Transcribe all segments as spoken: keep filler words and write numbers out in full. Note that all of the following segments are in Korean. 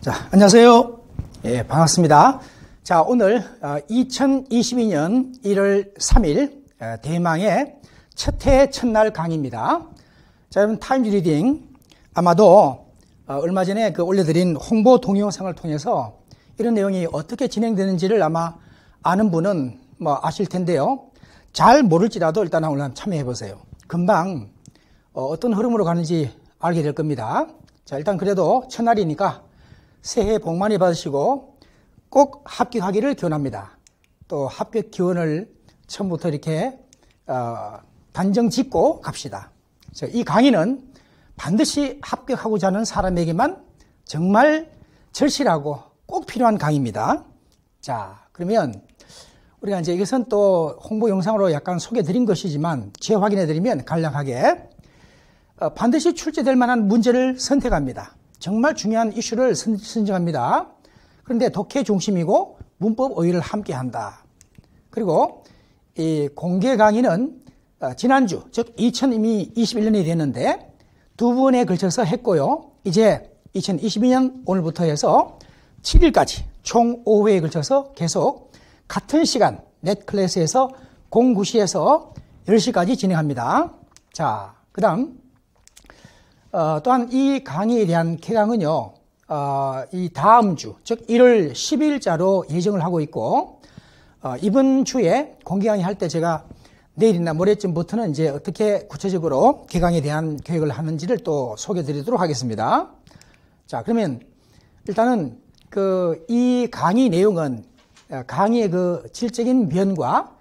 자, 안녕하세요. 예, 반갑습니다. 자, 오늘 이천이십이 년 일월 삼일 대망의 첫 해 첫날 강의입니다. 자, 여러분 타임즈 리딩 아마도 얼마 전에 그 올려드린 홍보 동영상을 통해서 이런 내용이 어떻게 진행되는지를 아마 아는 분은 뭐 아실 텐데요. 잘 모를지라도 일단 오늘 참여해 보세요. 금방 어떤 흐름으로 가는지 알게 될 겁니다. 자, 일단 그래도 첫날이니까 새해 복 많이 받으시고 꼭 합격하기를 기원합니다. 또 합격 기원을 처음부터 이렇게 어, 단정 짓고 갑시다. 자, 이 강의는 반드시 합격하고자 하는 사람에게만 정말 절실하고 꼭 필요한 강의입니다. 자, 그러면 우리가 이제 이것은 또 홍보 영상으로 약간 소개해 드린 것이지만 재확인해 드리면 간략하게 어, 반드시 출제될 만한 문제를 선택합니다. 정말 중요한 이슈를 선, 선정합니다. 그런데 독해 중심이고 문법 어휘를 함께 한다. 그리고 이 공개 강의는 어, 지난주, 즉 이천이십일 년이 됐는데 두 번에 걸쳐서 했고요. 이제 이천이십이 년 오늘부터 해서 칠 일까지 총 오 회에 걸쳐서 계속 같은 시간 넷클래스에서 공구 시에서 열 시까지 진행합니다. 자, 그 다음 어, 또한 이 강의에 대한 개강은요, 어, 이 다음 주, 즉 일월 십일자로 예정을 하고 있고, 어, 이번 주에 공개 강의 할 때 제가 내일이나 모레쯤부터는 이제 어떻게 구체적으로 개강에 대한 계획을 하는지를 또 소개해 드리도록 하겠습니다. 자, 그러면 일단은 그 이 강의 내용은 강의의 그 질적인 면과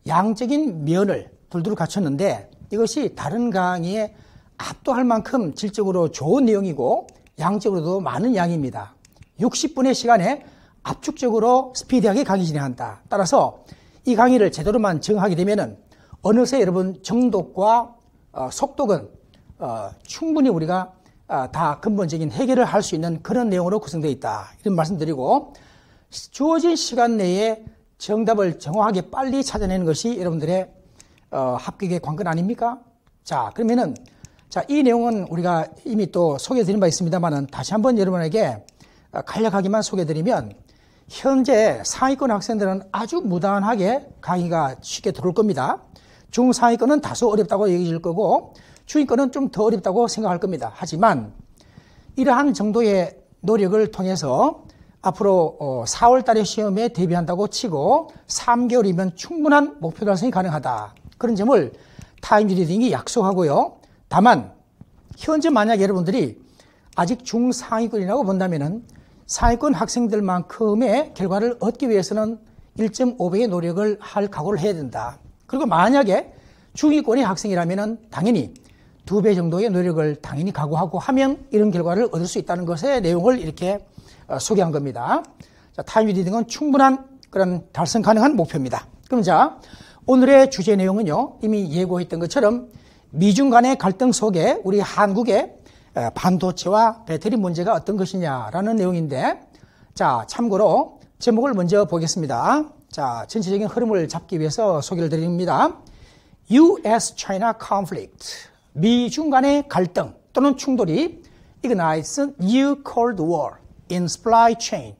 양적인 면을 둘둘 갖췄는데 이것이 다른 강의에 압도할 만큼 질적으로 좋은 내용이고 양적으로도 많은 양입니다. 육십 분의 시간에 압축적으로 스피디하게 강의 진행한다. 따라서 이 강의를 제대로만 정하게 되면은 어느새 여러분 정독과 어, 속독은 어, 충분히 우리가 어, 다 근본적인 해결을 할 수 있는 그런 내용으로 구성되어 있다. 이런 말씀드리고 주어진 시간 내에 정답을 정확하게 빨리 찾아내는 것이 여러분들의 어, 합격의 관건 아닙니까? 자, 그러면은 자, 이 내용은 우리가 이미 또 소개해 드린 바 있습니다만은 다시 한번 여러분에게 간략하게만 소개해 드리면 현재 상위권 학생들은 아주 무난하게 강의가 쉽게 들어올 겁니다. 중상위권은 다소 어렵다고 얘기할 거고 중위권은 좀 더 어렵다고 생각할 겁니다. 하지만 이러한 정도의 노력을 통해서 앞으로 사월 달에 시험에 대비한다고 치고 삼 개월이면 충분한 목표 달성이 가능하다. 그런 점을 타임즈 리딩이 약속하고요. 다만 현재 만약 여러분들이 아직 중상위권이라고 본다면은 상위권 학생들만큼의 결과를 얻기 위해서는 일 점 오 배의 노력을 할 각오를 해야 된다. 그리고 만약에 중위권의 학생이라면은 당연히 두 배 정도의 노력을 당연히 각오하고 하면 이런 결과를 얻을 수 있다는 것의 내용을 이렇게 소개한 겁니다. 자, 타임즈 리딩은 충분한 그런 달성 가능한 목표입니다. 그럼 자, 오늘의 주제 내용은요, 이미 예고했던 것처럼 미중 간의 갈등 속에 우리 한국의 반도체와 배터리 문제가 어떤 것이냐라는 내용인데, 자, 참고로 제목을 먼저 보겠습니다. 자, 전체적인 흐름을 잡기 위해서 소개를 드립니다. 유 에스 차이나 conflict, 미중 간의 갈등 또는 충돌이 ignites new cold war in supply chain,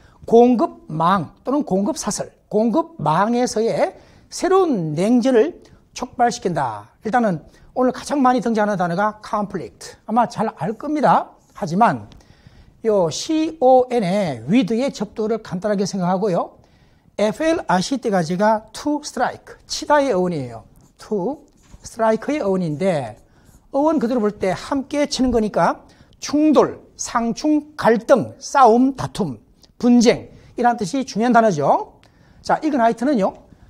공급망 또는 공급사슬, 공급망에서의 새로운 냉전을 촉발시킨다. 일단은 오늘 가장 많이 등장하는 단어가 conflict. 아마 잘 알 겁니다. 하지만 요 con의 with의 접두를 간단하게 생각하고요. flrct까지가 to strike, 치다의 어원이에요. to strike의 어원인데 어원 그대로 볼 때 함께 치는 거니까 충돌, 상충, 갈등, 싸움, 다툼, 분쟁 이런 뜻이 중요한 단어죠. 자, ignite는요.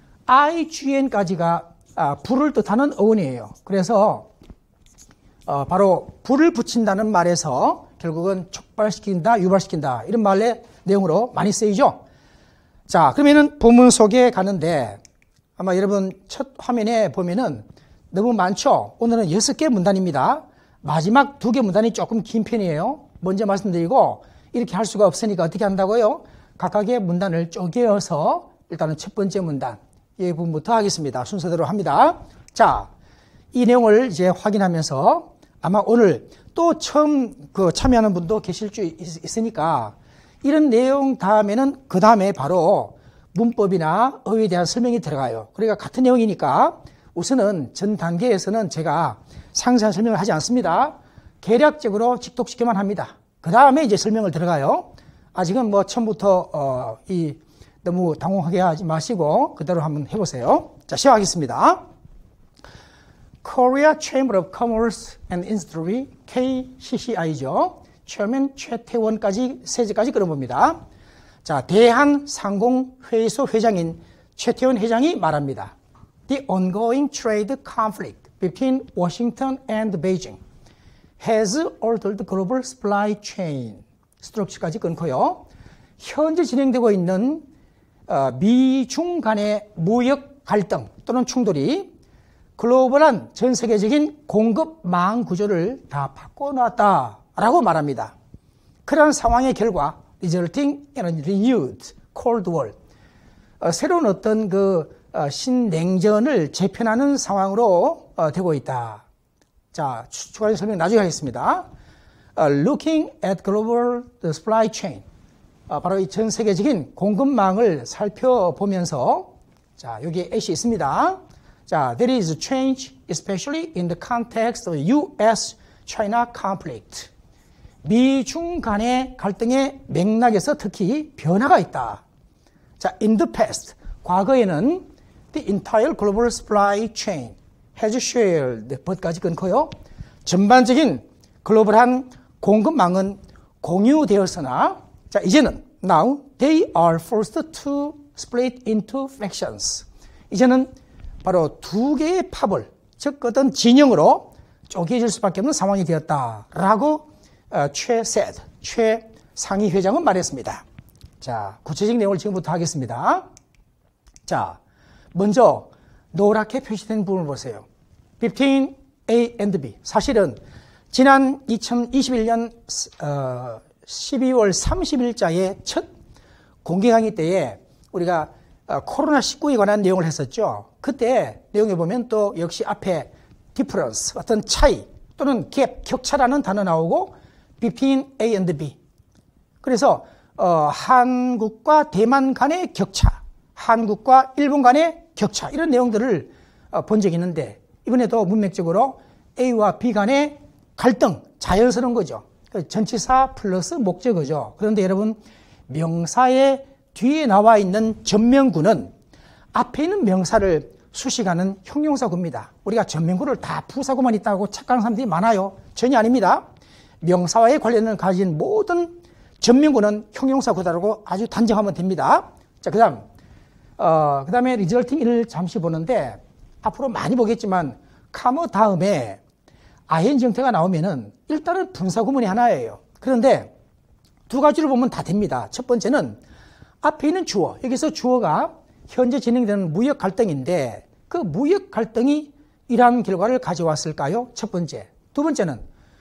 ign까지가 아, 불을 뜻하는 어원이에요. 그래서 어, 바로 불을 붙인다는 말에서 결국은 촉발시킨다, 유발시킨다 이런 말의 내용으로 많이 쓰이죠. 자, 그러면은 본문 속에 가는데 아마 여러분 첫 화면에 보면은 너무 많죠. 오늘은 여섯 개 문단입니다. 마지막 두 개 문단이 조금 긴 편이에요. 먼저 말씀드리고 이렇게 할 수가 없으니까 어떻게 한다고요? 각각의 문단을 쪼개어서 일단은 첫 번째 문단 이 부분부터 하겠습니다. 순서대로 합니다. 자, 이 내용을 이제 확인하면서 아마 오늘 또 처음 그 참여하는 분도 계실 수 있으니까 이런 내용 다음에는 그 다음에 바로 문법이나 어휘에 대한 설명이 들어가요. 그러니까 같은 내용이니까 우선은 전 단계에서는 제가 상세한 설명을 하지 않습니다. 개략적으로 직독시켜만 합니다. 그 다음에 이제 설명을 들어가요. 아직은 뭐 처음부터 어, 이 너무 당황하게 하지 마시고 그대로 한번 해보세요. 자, 시작하겠습니다. Korea Chamber of Commerce and Industry, 케이씨씨아이죠. 체어맨 최태원까지 세 제까지 끌어봅니다. 자, 대한상공회의소 회장인 최태원 회장이 말합니다. The ongoing trade conflict between Washington and Beijing has altered the global supply chain. 스트럭처까지 끊고요. 현재 진행되고 있는 미중 간의 무역 갈등 또는 충돌이 글로벌한 전 세계적인 공급망 구조를 다 바꿔놨다라고 말합니다. 그러한 상황의 결과 resulting in a renewed Cold War, 어, 새로운 어떤 그 어, 신냉전을 재편하는 상황으로 어, 되고 있다. 자, 추가적인 설명 나중에 하겠습니다. Uh, looking at global supply chain, 어, 바로 이 전 세계적인 공급망을 살펴보면서, 자, 여기에 H 있습니다. 자, there is a change, especially in the context of 유에스-China conflict. 미중 간의 갈등의 맥락에서 특히 변화가 있다. 자, in the past, 과거에는 the entire global supply chain has shared, but까지 끊고요. 전반적인 글로벌한 공급망은 공유되었으나, 자, 이제는 now they are forced to split into fractions. 이제는 바로 두 개의 팝을, 즉 어떤 진영으로 쪼개질 수밖에 없는 상황이 되었다라고 어, 최 세드, 최 상위 회장은 말했습니다. 자, 구체적인 내용을 지금부터 하겠습니다. 자, 먼저 노랗게 표시된 부분을 보세요. between A and B. 사실은 지난 이천이십일 년 어, 십이월 삼십일자의 첫 공개 강의 때에 우리가 어, 코로나 십구에 관한 내용을 했었죠. 그때 내용에 보면 또 역시 앞에 difference, 어떤 차이 또는 갭, 격차라는 단어 나오고 between A and B. 그래서 어, 한국과 대만 간의 격차, 한국과 일본 간의 격차 이런 내용들을 어, 본 적이 있는데 이번에도 문맥적으로 A와 B 간의 갈등, 자연스러운 거죠. 전치사 플러스 목적어죠. 그런데 여러분 명사의 뒤에 나와 있는 전명구는 앞에 있는 명사를 수식하는 형용사구입니다. 우리가 전명구를 다 부사구만 있다고 착각하는 사람들이 많아요. 전혀 아닙니다. 명사와의 관련을 가진 모든 전명구는 형용사구다라고 아주 단정하면 됩니다. 자, 그 다음, 어, 그 다음에 resulting을 잠시 보는데 앞으로 많이 보겠지만 카머 다음에 아이엔지 형태가 나오면은 일단은 분사구문이 하나예요. 그런데 두 가지를 보면 다 됩니다. 첫 번째는 앞에 있는 주어, 여기서 주어가 현재 진행되는 무역 갈등인데 그 무역 갈등이 이러한 결과를 가져왔을까요? 첫 번째. 두 번째는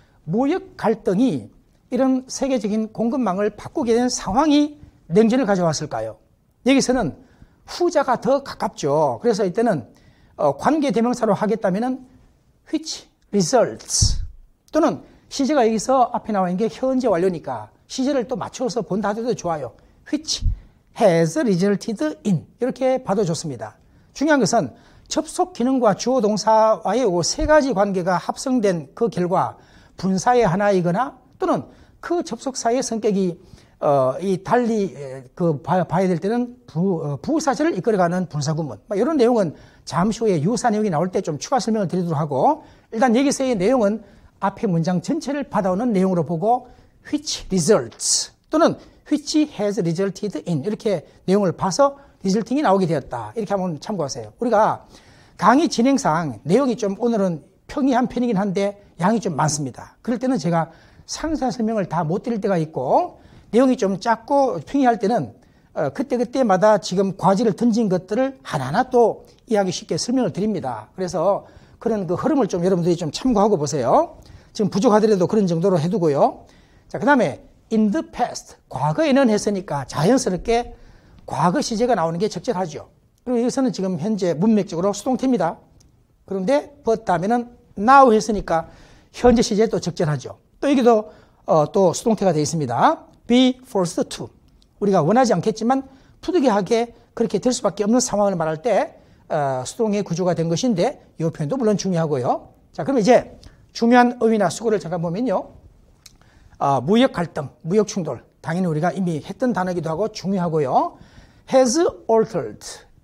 무역 갈등이 이런 세계적인 공급망을 바꾸게 된 상황이 냉전을 가져왔을까요? 여기서는 후자가 더 가깝죠. 그래서 이때는 어, 관계대명사로 하겠다면은 which results 또는 시제가 여기서 앞에 나와 있는 게 현재 완료니까 시제를 또 맞춰서 본다 하더라도 좋아요. which has resulted in 이렇게 봐도 좋습니다. 중요한 것은 접속 기능과 주어 동사와의 세 가지 관계가 합성된 그 결과 분사의 하나이거나 또는 그 접속사의 성격이 어, 이 달리 그 봐, 봐야 될 때는 부, 어, 부사절을 이끌어가는 분사구문. 이런 내용은 잠시 후에 유사 내용이 나올 때 좀 추가 설명을 드리도록 하고 일단 여기서의 내용은 앞에 문장 전체를 받아오는 내용으로 보고 which results 또는 which has resulted in 이렇게 내용을 봐서 리절팅이 나오게 되었다. 이렇게 한번 참고하세요. 우리가 강의 진행상 내용이 좀 오늘은 평이한 편이긴 한데 양이 좀 많습니다. 그럴 때는 제가 상세한 설명을 다 못 드릴 때가 있고 내용이 좀 작고 평이할 때는 어, 그때그때마다 지금 과제를 던진 것들을 하나하나 또 이해하기 쉽게 설명을 드립니다. 그래서 그런 그 흐름을 좀 여러분들이 좀 참고하고 보세요. 지금 부족하더라도 그런 정도로 해두고요. 자, 그 다음에 in the past, 과거에는 했으니까 자연스럽게 과거 시제가 나오는 게 적절하죠. 그리고 여기서는 지금 현재 문맥적으로 수동태입니다. 그런데 but 다음에는 now 했으니까 현재 시제 또 적절하죠. 또 여기도 어, 또 수동태가 되어 있습니다. be forced to. 우리가 원하지 않겠지만 부득이하게 그렇게 될 수밖에 없는 상황을 말할 때 어, 수동의 구조가 된 것인데 이 표현도 물론 중요하고요. 자, 그럼 이제 중요한 어휘나 수고를 잠깐 보면요. 어, 무역 갈등, 무역 충돌. 당연히 우리가 이미 했던 단어이기도 하고 중요하고요. has altered.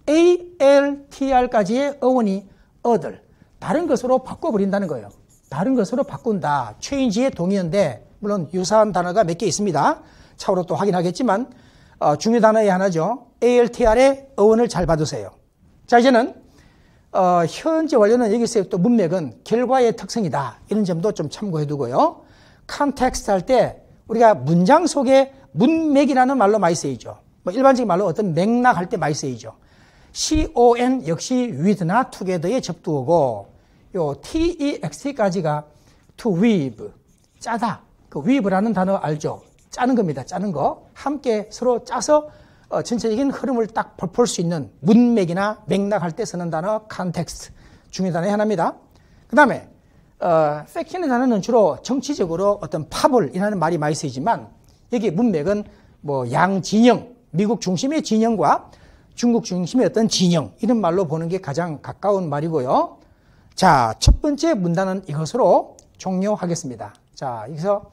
altr까지의 어원이 other. 다른 것으로 바꿔버린다는 거예요. 다른 것으로 바꾼다. change의 동의어인데 물론 유사한 단어가 몇 개 있습니다. 차후로 또 확인하겠지만 어, 중요 단어의 하나죠. altr의 어원을 잘 받으세요. 자, 이제는 어, 현재 완료는 여기서 또 문맥은 결과의 특성이다. 이런 점도 좀 참고해 두고요. 컨텍스트 할 때 우리가 문장 속에 문맥이라는 말로 많이 쓰이죠. 뭐 일반적인 말로 어떤 맥락 할 때 많이 쓰이죠. con 역시 with나 together의 접두어고 요 text까지가 to weave, 짜다. 그 weave라는 단어 알죠? 짜는 겁니다. 짜는 거. 함께 서로 짜서 어, 전체적인 흐름을 딱 볼 수 있는 문맥이나 맥락 할 때 쓰는 단어 context. 중요 단어의 하나입니다. 그 다음에 어, 팩션의 단어는 주로 정치적으로 어떤 파벌이라는 말이 많이 쓰이지만 여기 문맥은 뭐 양진영, 미국 중심의 진영과 중국 중심의 어떤 진영 이런 말로 보는 게 가장 가까운 말이고요. 자, 첫 번째 문단은 이것으로 종료하겠습니다. 자, 여기서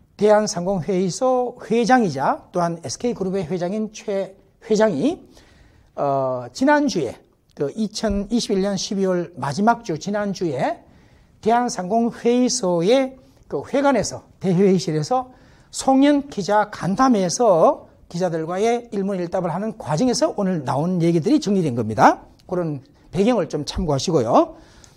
대한상공회의소 회장이자 또한 에스케이그룹의 회장인 최 회장이 어, 지난주에 그 이천이십일 년 십이월 마지막 주 지난주에 대한상공회의소의 그 회관에서 대회의실에서 송년 기자 간담회에서 기자들과의 일문일답을 하는 과정에서 오늘 나온 얘기들이 정리된 겁니다. 그런 배경을 좀 참고하시고요.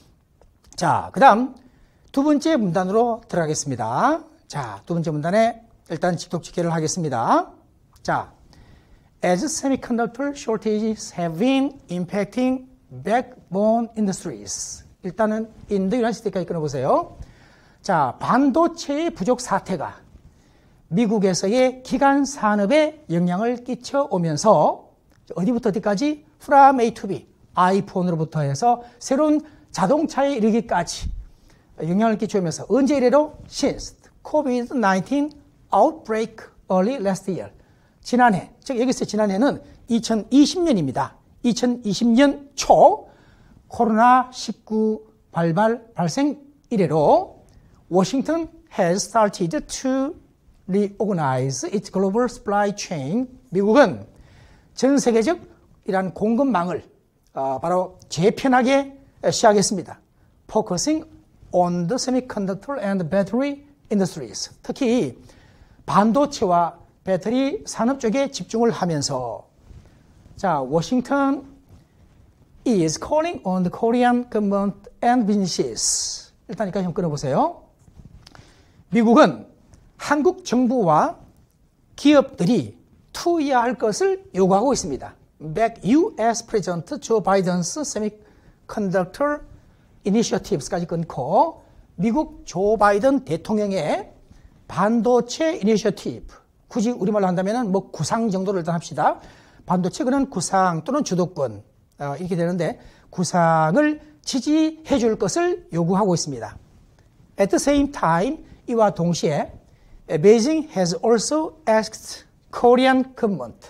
자, 그 다음 두 번째 문단으로 들어가겠습니다. 자, 두 번째 문단에 일단 직독직계를 하겠습니다. 자, as semiconductor shortages have been impacting backbone industries. 일단은 in the United States까지 끊어보세요. 자, 반도체의 부족 사태가 미국에서의 기간 산업에 영향을 끼쳐오면서 어디부터 어디까지? From A to B, 아이폰으로부터 해서 새로운 자동차에 이르기까지 영향을 끼쳐오면서 언제 이래로? Since 코비드 나인틴 outbreak early last year. 지난해, 즉 여기서 지난해는 이천이십 년입니다. 이천이십 년 초 코로나 십구 발발 발생 이래로 Washington has started to reorganize its global supply chain. 미국은 전 세계적 이러한 공급망을 어, 바로 재편하게 시작했습니다. Focusing on the semiconductor and battery industries. 특히 반도체와 배터리 산업 쪽에 집중을 하면서 자, Washington is calling on the Korean government and businesses. 일단 여기까지 좀 끊어보세요. 미국은 한국 정부와 기업들이 투여할 것을 요구하고 있습니다. Back U S President Joe Biden's Semiconductor Initiatives까지 끊고 미국 조 바이든 대통령의 반도체 이니셔티브, 굳이 우리말로 한다면 뭐 구상 정도를 일단 합시다. 반도체 그는 구상 또는 주도권 어, 이렇게 되는데 구상을 지지해 줄 것을 요구하고 있습니다. At the same time, 이와 동시에 Beijing has also asked Korean government.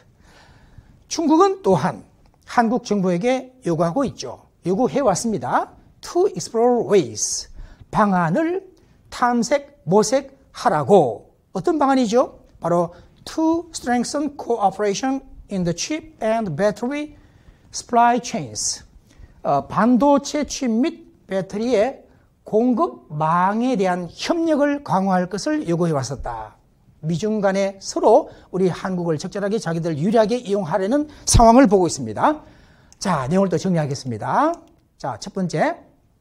중국은 또한 한국 정부에게 요구하고 있죠. 요구해 왔습니다. To explore ways. 방안을 탐색, 모색하라고. 어떤 방안이죠? 바로 to strengthen cooperation in the chip and battery supply chains. 어, 반도체 칩 및 배터리의 공급망에 대한 협력을 강화할 것을 요구해 왔었다. 미중 간에 서로 우리 한국을 적절하게 자기들 유리하게 이용하려는 상황을 보고 있습니다. 자, 내용을 또 정리하겠습니다. 자, 첫 번째.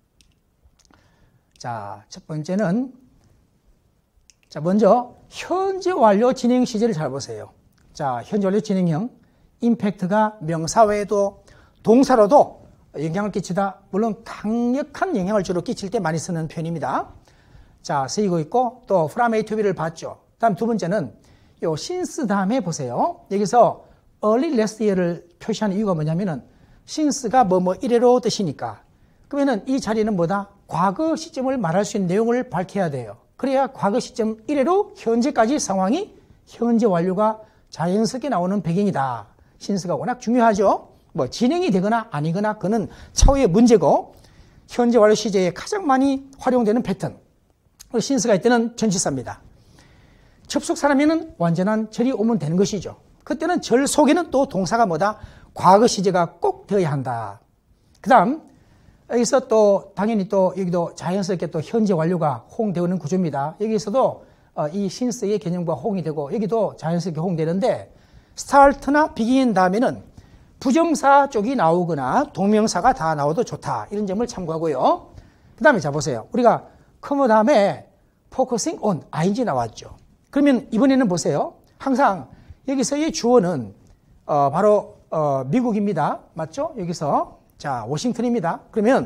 자, 첫 번째는 자, 먼저 현재 완료 진행 시제를 잘 보세요. 자, 현재 완료 진행형 임팩트가 명사 외에도 동사로도 영향을 끼치다. 물론 강력한 영향을 주로 끼칠 때 많이 쓰는 표현입니다. 자, 쓰이고 있고 또 from A to B를 봤죠. 다음 두 번째는 요 since 다음에 보세요. 여기서 early last year를 표시하는 이유가 뭐냐면은 since가 뭐뭐 이래로 뜻이니까 그러면은 이 자리는 뭐다? 과거 시점을 말할 수 있는 내용을 밝혀야 돼요. 그래야 과거 시점 이래로 현재까지 상황이 현재 완료가 자연스럽게 나오는 배경이다. 신스가 워낙 중요하죠. 뭐 진행이 되거나 아니거나 그는 차후의 문제고 현재 완료 시제에 가장 많이 활용되는 패턴. 신스가 이때는 전치사입니다. 접속사라면은 완전한 절이 오면 되는 것이죠. 그때는 절 속에는 또 동사가 뭐다? 과거 시제가 꼭 되어야 한다. 그 다음 여기서 또 당연히 또 여기도 자연스럽게 또 현재 완료가 호응되는 구조입니다. 여기서도 이 신스의 개념과 호응이 되고 여기도 자연스럽게 호응되는데 스타트나 비긴 다음에는 부정사 쪽이 나오거나 동명사가 다 나와도 좋다. 이런 점을 참고하고요. 그 다음에 자 보세요. 우리가 커머 다음에 focusing on 아이엔지 나왔죠. 그러면 이번에는 보세요. 항상 여기서의 주어는 어 바로 어 미국입니다. 맞죠? 여기서 자 워싱턴입니다. 그러면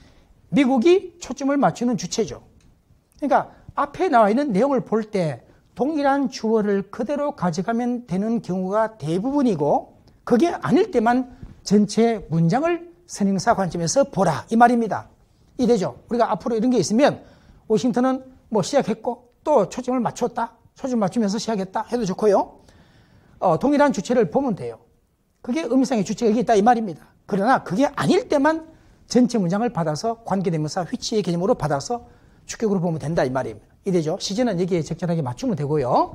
미국이 초점을 맞추는 주체죠. 그러니까 앞에 나와 있는 내용을 볼 때 동일한 주어를 그대로 가져가면 되는 경우가 대부분이고 그게 아닐 때만 전체 문장을 선행사 관점에서 보라 이 말입니다. 이해되죠? 우리가 앞으로 이런 게 있으면 워싱턴은 뭐 시작했고 또 초점을 맞췄다. 초점 맞추면서 시작했다 해도 좋고요. 어, 동일한 주체를 보면 돼요. 그게 의미상의 주체가 여기 있다 이 말입니다. 그러나 그게 아닐 때만 전체 문장을 받아서 관계대명사 which의 개념으로 받아서 주격으로 보면 된다 이 말입니다. 이해되죠? 시제는 여기에 적절하게 맞추면 되고요.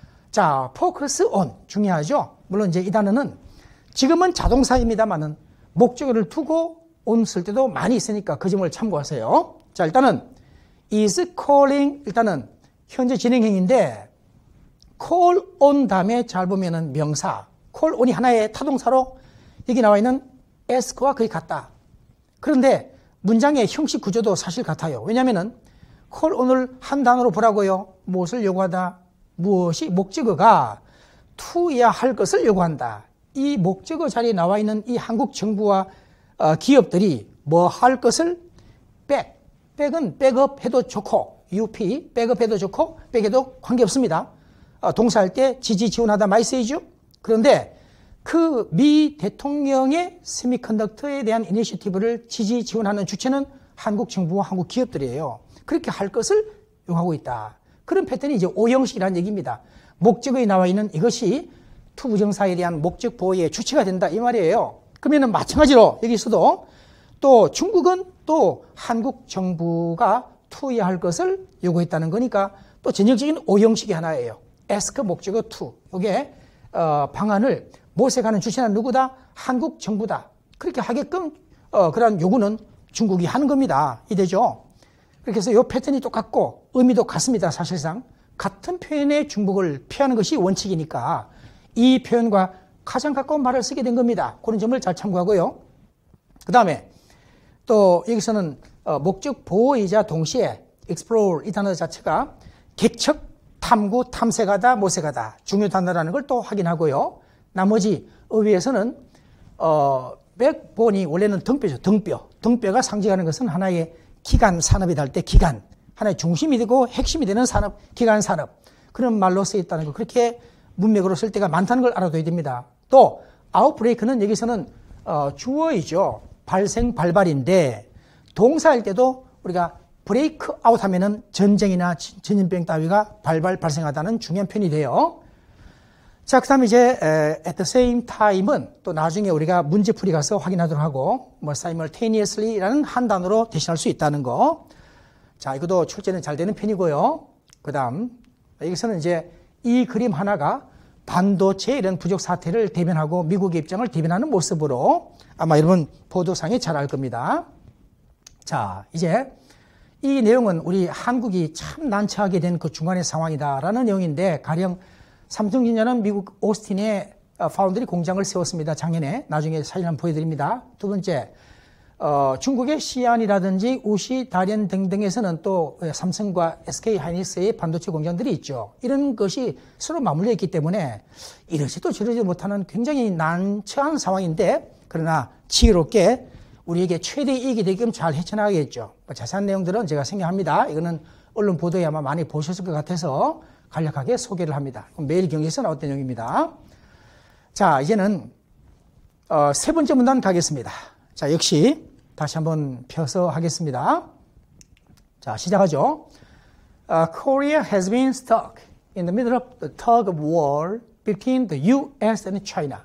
자, focus on 중요하죠. 물론 이제 이 단어는 지금은 자동사입니다만은 목적어를 두고 on 쓸 때도 많이 있으니까 그 점을 참고하세요. 자, 일단은 is calling 일단은 현재 진행형인데 call on 다음에 잘 보면은 명사 call on이 하나의 타동사로 여기 나와 있는 ask와 거의 같다. 그런데 문장의 형식 구조도 사실 같아요. 왜냐하면은 call on을 한 단어로 보라고요. 무엇을 요구하다? 무엇이 목적어가 to야 할 것을 요구한다. 이 목적어 자리에 나와 있는 이 한국 정부와 어, 기업들이 뭐 할 것을 back, back은 백업 해도 좋고 유피, 백업 해도 좋고 백해도 관계없습니다. 어, 동사할 때 지지 지원하다 많이 쓰이죠. 그런데 그 미 대통령의 세미컨덕터에 대한 이니셔티브를 지지 지원하는 주체는 한국 정부와 한국 기업들이에요. 그렇게 할 것을 요구하고 있다. 그런 패턴이 이제 오형식이라는 얘기입니다. 목적어에 나와 있는 이것이 투부정사에 대한 목적 보호의 주체가 된다 이 말이에요. 그러면 마찬가지로 여기서도 또 중국은 또 한국 정부가 투여야 할 것을 요구했다는 거니까 또 전형적인 오형식이 하나예요. ask 목적어 to. 이게 어, 방안을 모색하는 주체는 누구다? 한국 정부다. 그렇게 하게끔 어, 그런 요구는 중국이 하는 겁니다. 이되죠? 그렇게 해서 이 패턴이 똑같고 의미도 같습니다. 사실상 같은 표현의 중복을 피하는 것이 원칙이니까 이 표현과 가장 가까운 말을 쓰게 된 겁니다. 그런 점을 잘 참고하고요. 그 다음에 또 여기서는 어, 목적 보호이자 동시에 explore 이 단어 자체가 개척, 탐구, 탐색하다, 모색하다 중요 단어라는 걸 또 확인하고요. 나머지 의외에서는 어, 백본이 원래는 등뼈죠. 등뼈. 등뼈가 상징하는 것은 하나의 기간 산업이 될 때 기간, 하나의 중심이 되고 핵심이 되는 산업, 기간 산업 그런 말로 쓰였다는 거 그렇게 문맥으로 쓸 때가 많다는 걸 알아둬야 됩니다. 또 아웃브레이크는 여기서는 어, 주어이죠. 발생, 발발인데 동사일 때도 우리가 브레이크 아웃 하면은 전쟁이나 전염병 따위가 발발 발생하다는 중요한 표현이 돼요. 자, 그 다음에 이제 at the same time은 또 나중에 우리가 문제풀이 가서 확인하도록 하고 뭐 simultaneously라는 한 단어로 대신할 수 있다는 거. 자, 이것도 출제는 잘 되는 편이고요. 그 다음 여기서는 이제 이 그림 하나가 반도체 이런 부족 사태를 대변하고 미국의 입장을 대변하는 모습으로 아마 여러분 보도상에 잘 알 겁니다. 자, 이제 이 내용은 우리 한국이 참 난처하게 된 그 중간의 상황이다라는 내용인데 가령 삼성전자는 미국 오스틴에 파운드리 공장을 세웠습니다. 작년에. 나중에 사진 한번 보여드립니다. 두 번째, 어, 중국의 시안이라든지 우시, 다련 등등에서는 또 삼성과 에스케이하이닉스의 반도체 공장들이 있죠. 이런 것이 서로 맞물려 있기 때문에 이러지도 저러지 못하는 굉장히 난처한 상황인데 그러나 지혜롭게 우리에게 최대 이익이 되게끔 잘 헤쳐나가겠죠. 자세한 내용들은 제가 생각합니다. 이거는 언론 보도에 아마 많이 보셨을 것 같아서 간략하게 소개를 합니다. 매일 경제에서 나왔던 내용입니다. 자, 이제는 어, 세 번째 문단 가겠습니다. 자, 역시 다시 한번 펴서 하겠습니다. 자, 시작하죠. Uh, Korea has been stuck in the middle of the tug of war between the U S and China.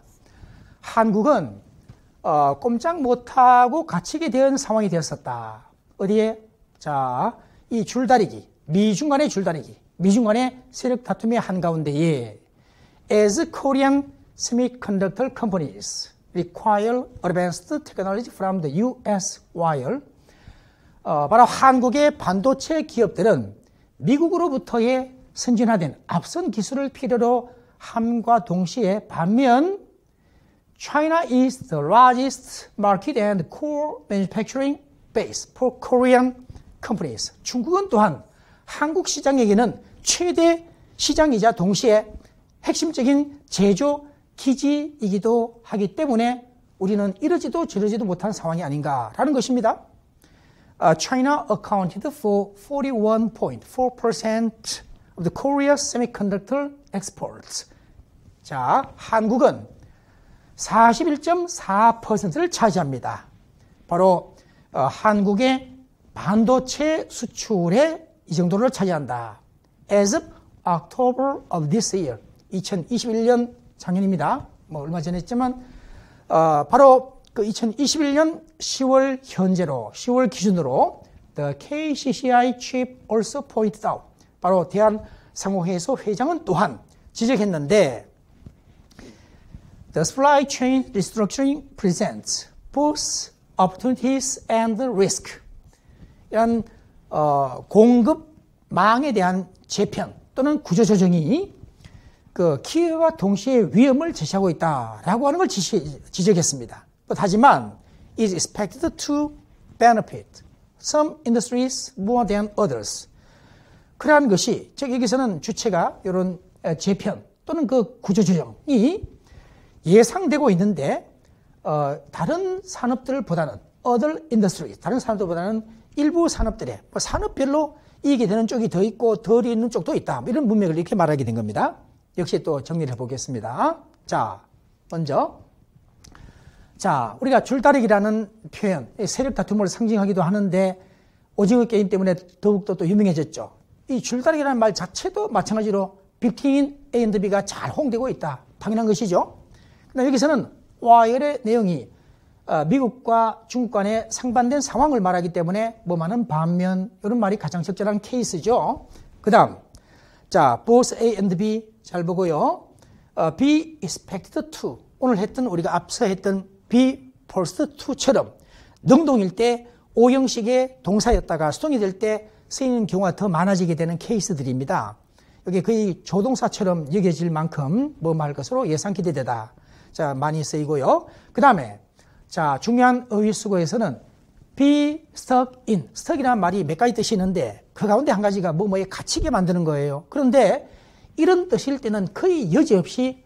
한국은 어, 꼼짝 못하고 갇히게 된 상황이 되었었다. 어디에? 자, 이 줄다리기, 미중 간의 줄다리기, 미중 간의 세력 다툼의 한가운데에 as Korean semiconductor companies require advanced technology from the U S while 어, 바로 한국의 반도체 기업들은 미국으로부터의 선진화된 앞선 기술을 필요로 함과 동시에 반면 China is the largest market and core manufacturing base for Korean companies. 중국은 또한 한국 시장에게는 최대 시장이자 동시에 핵심적인 제조 기지이기도 하기 때문에 우리는 이러지도 저러지도 못한 상황이 아닌가라는 것입니다. Uh, China accounted for forty-one point four percent of the Korea semiconductor exports. 자, 한국은 사십일 점 사 퍼센트를 차지합니다. 바로 어, 한국의 반도체 수출의 이 정도를 차지한다. As of October of this year, 이천이십일 년 작년입니다. 뭐 얼마 전에 했지만 어, 바로 그 이천이십일 년 시월 현재로 시월 기준으로 the 케이씨씨아이 chief also pointed out. 바로 대한상호회의소 회장은 또한 지적했는데 the supply chain restructuring presents both opportunities and risk. 이런 어, 공급망에 대한 재편 또는 구조조정이 그 기회와 동시에 위험을 제시하고 있다라고 하는 걸 지시, 지적했습니다. 하지만 is expected to benefit some industries more than others. 그러한 것이 즉 여기서는 주체가 이런 재편 또는 그 구조조정이 예상되고 있는데 어, 다른 산업들보다는 other industries, 다른 산업들보다는 일부 산업들의 뭐 산업별로 이익이 되는 쪽이 더 있고 덜 있는 쪽도 있다. 이런 문맥을 이렇게 말하게 된 겁니다. 역시 또 정리를 해보겠습니다. 자, 먼저 자, 우리가 줄다리기라는 표현, 세력 다툼을 상징하기도 하는데 오징어 게임 때문에 더욱더 또 유명해졌죠. 이 줄다리기라는 말 자체도 마찬가지로 between A and B가 잘 호응되고 있다. 당연한 것이죠. 그런데 여기서는 while의 내용이 미국과 중국 간의 상반된 상황을 말하기 때문에 뭐만은 반면 이런 말이 가장 적절한 케이스죠. 그 다음 자, both A and B 잘 보고요. 어, be expected to 오늘 했던 우리가 앞서 했던 be forced to처럼 능동일 때 오형식의 동사였다가 수동이 될 때 쓰이는 경우가 더 많아지게 되는 케이스들입니다. 여기 거의 조동사처럼 여겨질 만큼 뭐 말 것으로 예상 기대되다. 자, 많이 쓰이고요. 그 다음에 자, 중요한 어휘수거에서는 be stuck in, stuck이라는 말이 몇 가지 뜻이 있는데 그 가운데 한 가지가 뭐뭐에 갇히게 만드는 거예요. 그런데 이런 뜻일 때는 거의 여지없이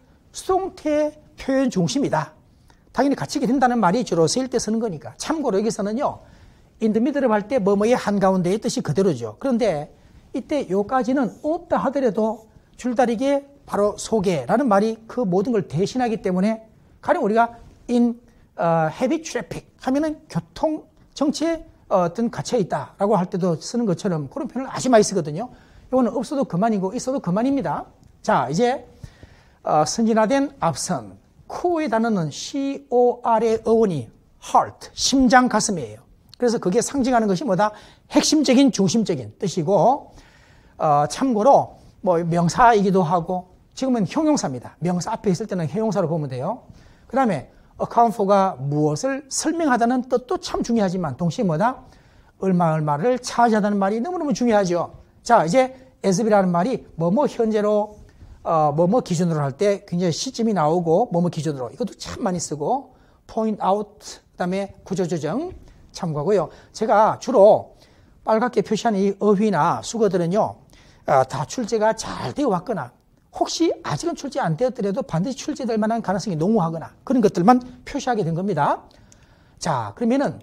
수동태 표현 중심이다. 당연히 갇히게 된다는 말이 주로 쓰일 때 쓰는 거니까. 참고로 여기서는요, in the middle 할 때 뭐뭐의 한가운데의 뜻이 그대로죠. 그런데 이때 요까지는 없다 하더라도 줄다리기에 바로 속에라는 말이 그 모든 걸 대신하기 때문에 가령 우리가 in uh, heavy traffic 하면은 교통 정체에 어떤 갇혀 있다라고 할 때도 쓰는 것처럼 그런 표현을 아주 많이 쓰거든요. 이거는 없어도 그만이고 있어도 그만입니다. 자, 이제 어, 선진화된 앞선 core의 단어는 C-O-R의 어원이 heart, 심장, 가슴이에요. 그래서 그게 상징하는 것이 뭐다? 핵심적인, 중심적인 뜻이고 어, 참고로 뭐 명사이기도 하고 지금은 형용사입니다. 명사 앞에 있을 때는 형용사로 보면 돼요. 그 다음에 account for가 무엇을 설명하다는 뜻도 참 중요하지만 동시에 뭐다? 얼마 얼마를 차지하다는 말이 너무너무 중요하죠. 자, 이제 as이라는 말이 뭐뭐 현재로 어, 뭐뭐 기준으로 할 때 굉장히 시점이 나오고 뭐뭐 기준으로 이것도 참 많이 쓰고 point out 그다음에 구조조정 참고하고요. 제가 주로 빨갛게 표시한 이 어휘나 수거들은요 어, 다 출제가 잘 되어 왔거나 혹시 아직은 출제 안 되었더라도 반드시 출제될 만한 가능성이 농후하거나 그런 것들만 표시하게 된 겁니다. 자, 그러면은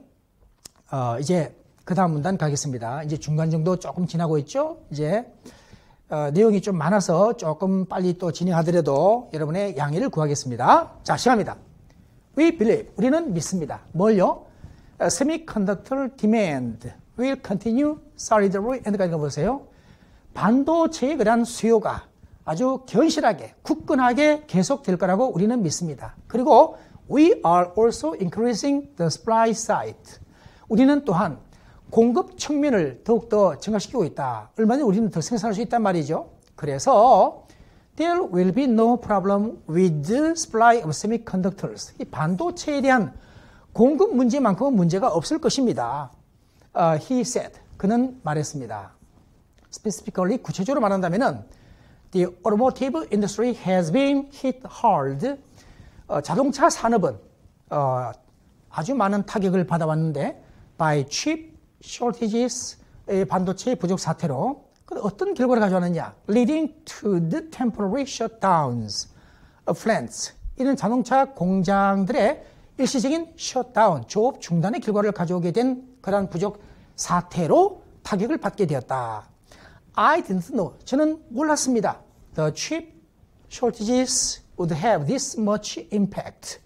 어, 이제 그 다음 문단 가겠습니다. 이제 중간 정도 조금 지나고 있죠. 이제 어, 내용이 좀 많아서 조금 빨리 또 진행하더라도 여러분의 양해를 구하겠습니다. 자, 시작합니다. We believe, 우리는 믿습니다. 뭘요? Uh, semiconductor demand will continue solidly. 엔드까지 보세요. 반도체에 그런 수요가 아주 견실하게, 굳건하게 계속될 거라고 우리는 믿습니다. 그리고 we are also increasing the supply side. 우리는 또한 공급 측면을 더욱더 증가시키고 있다. 얼마나 우리는 더 생산할 수 있단 말이죠. 그래서 there will be no problem with the supply of semiconductors. 이 반도체에 대한 공급 문제만큼은 문제가 없을 것입니다. Uh, he said. 그는 말했습니다. Specifically, 구체적으로 말한다면은 the automotive industry has been hit hard. 어, 자동차 산업은 어, 아주 많은 타격을 받아왔는데 by chip shortages, 반도체 부족 사태로 어떤 결과를 가져왔느냐? leading to the temporary shutdowns of plants. 이는 자동차 공장들의 일시적인 셧다운, 조업 중단의 결과를 가져오게 된 그러한 부족 사태로 타격을 받게 되었다. I didn't know. 저는 몰랐습니다. The chip shortages would have this much impact.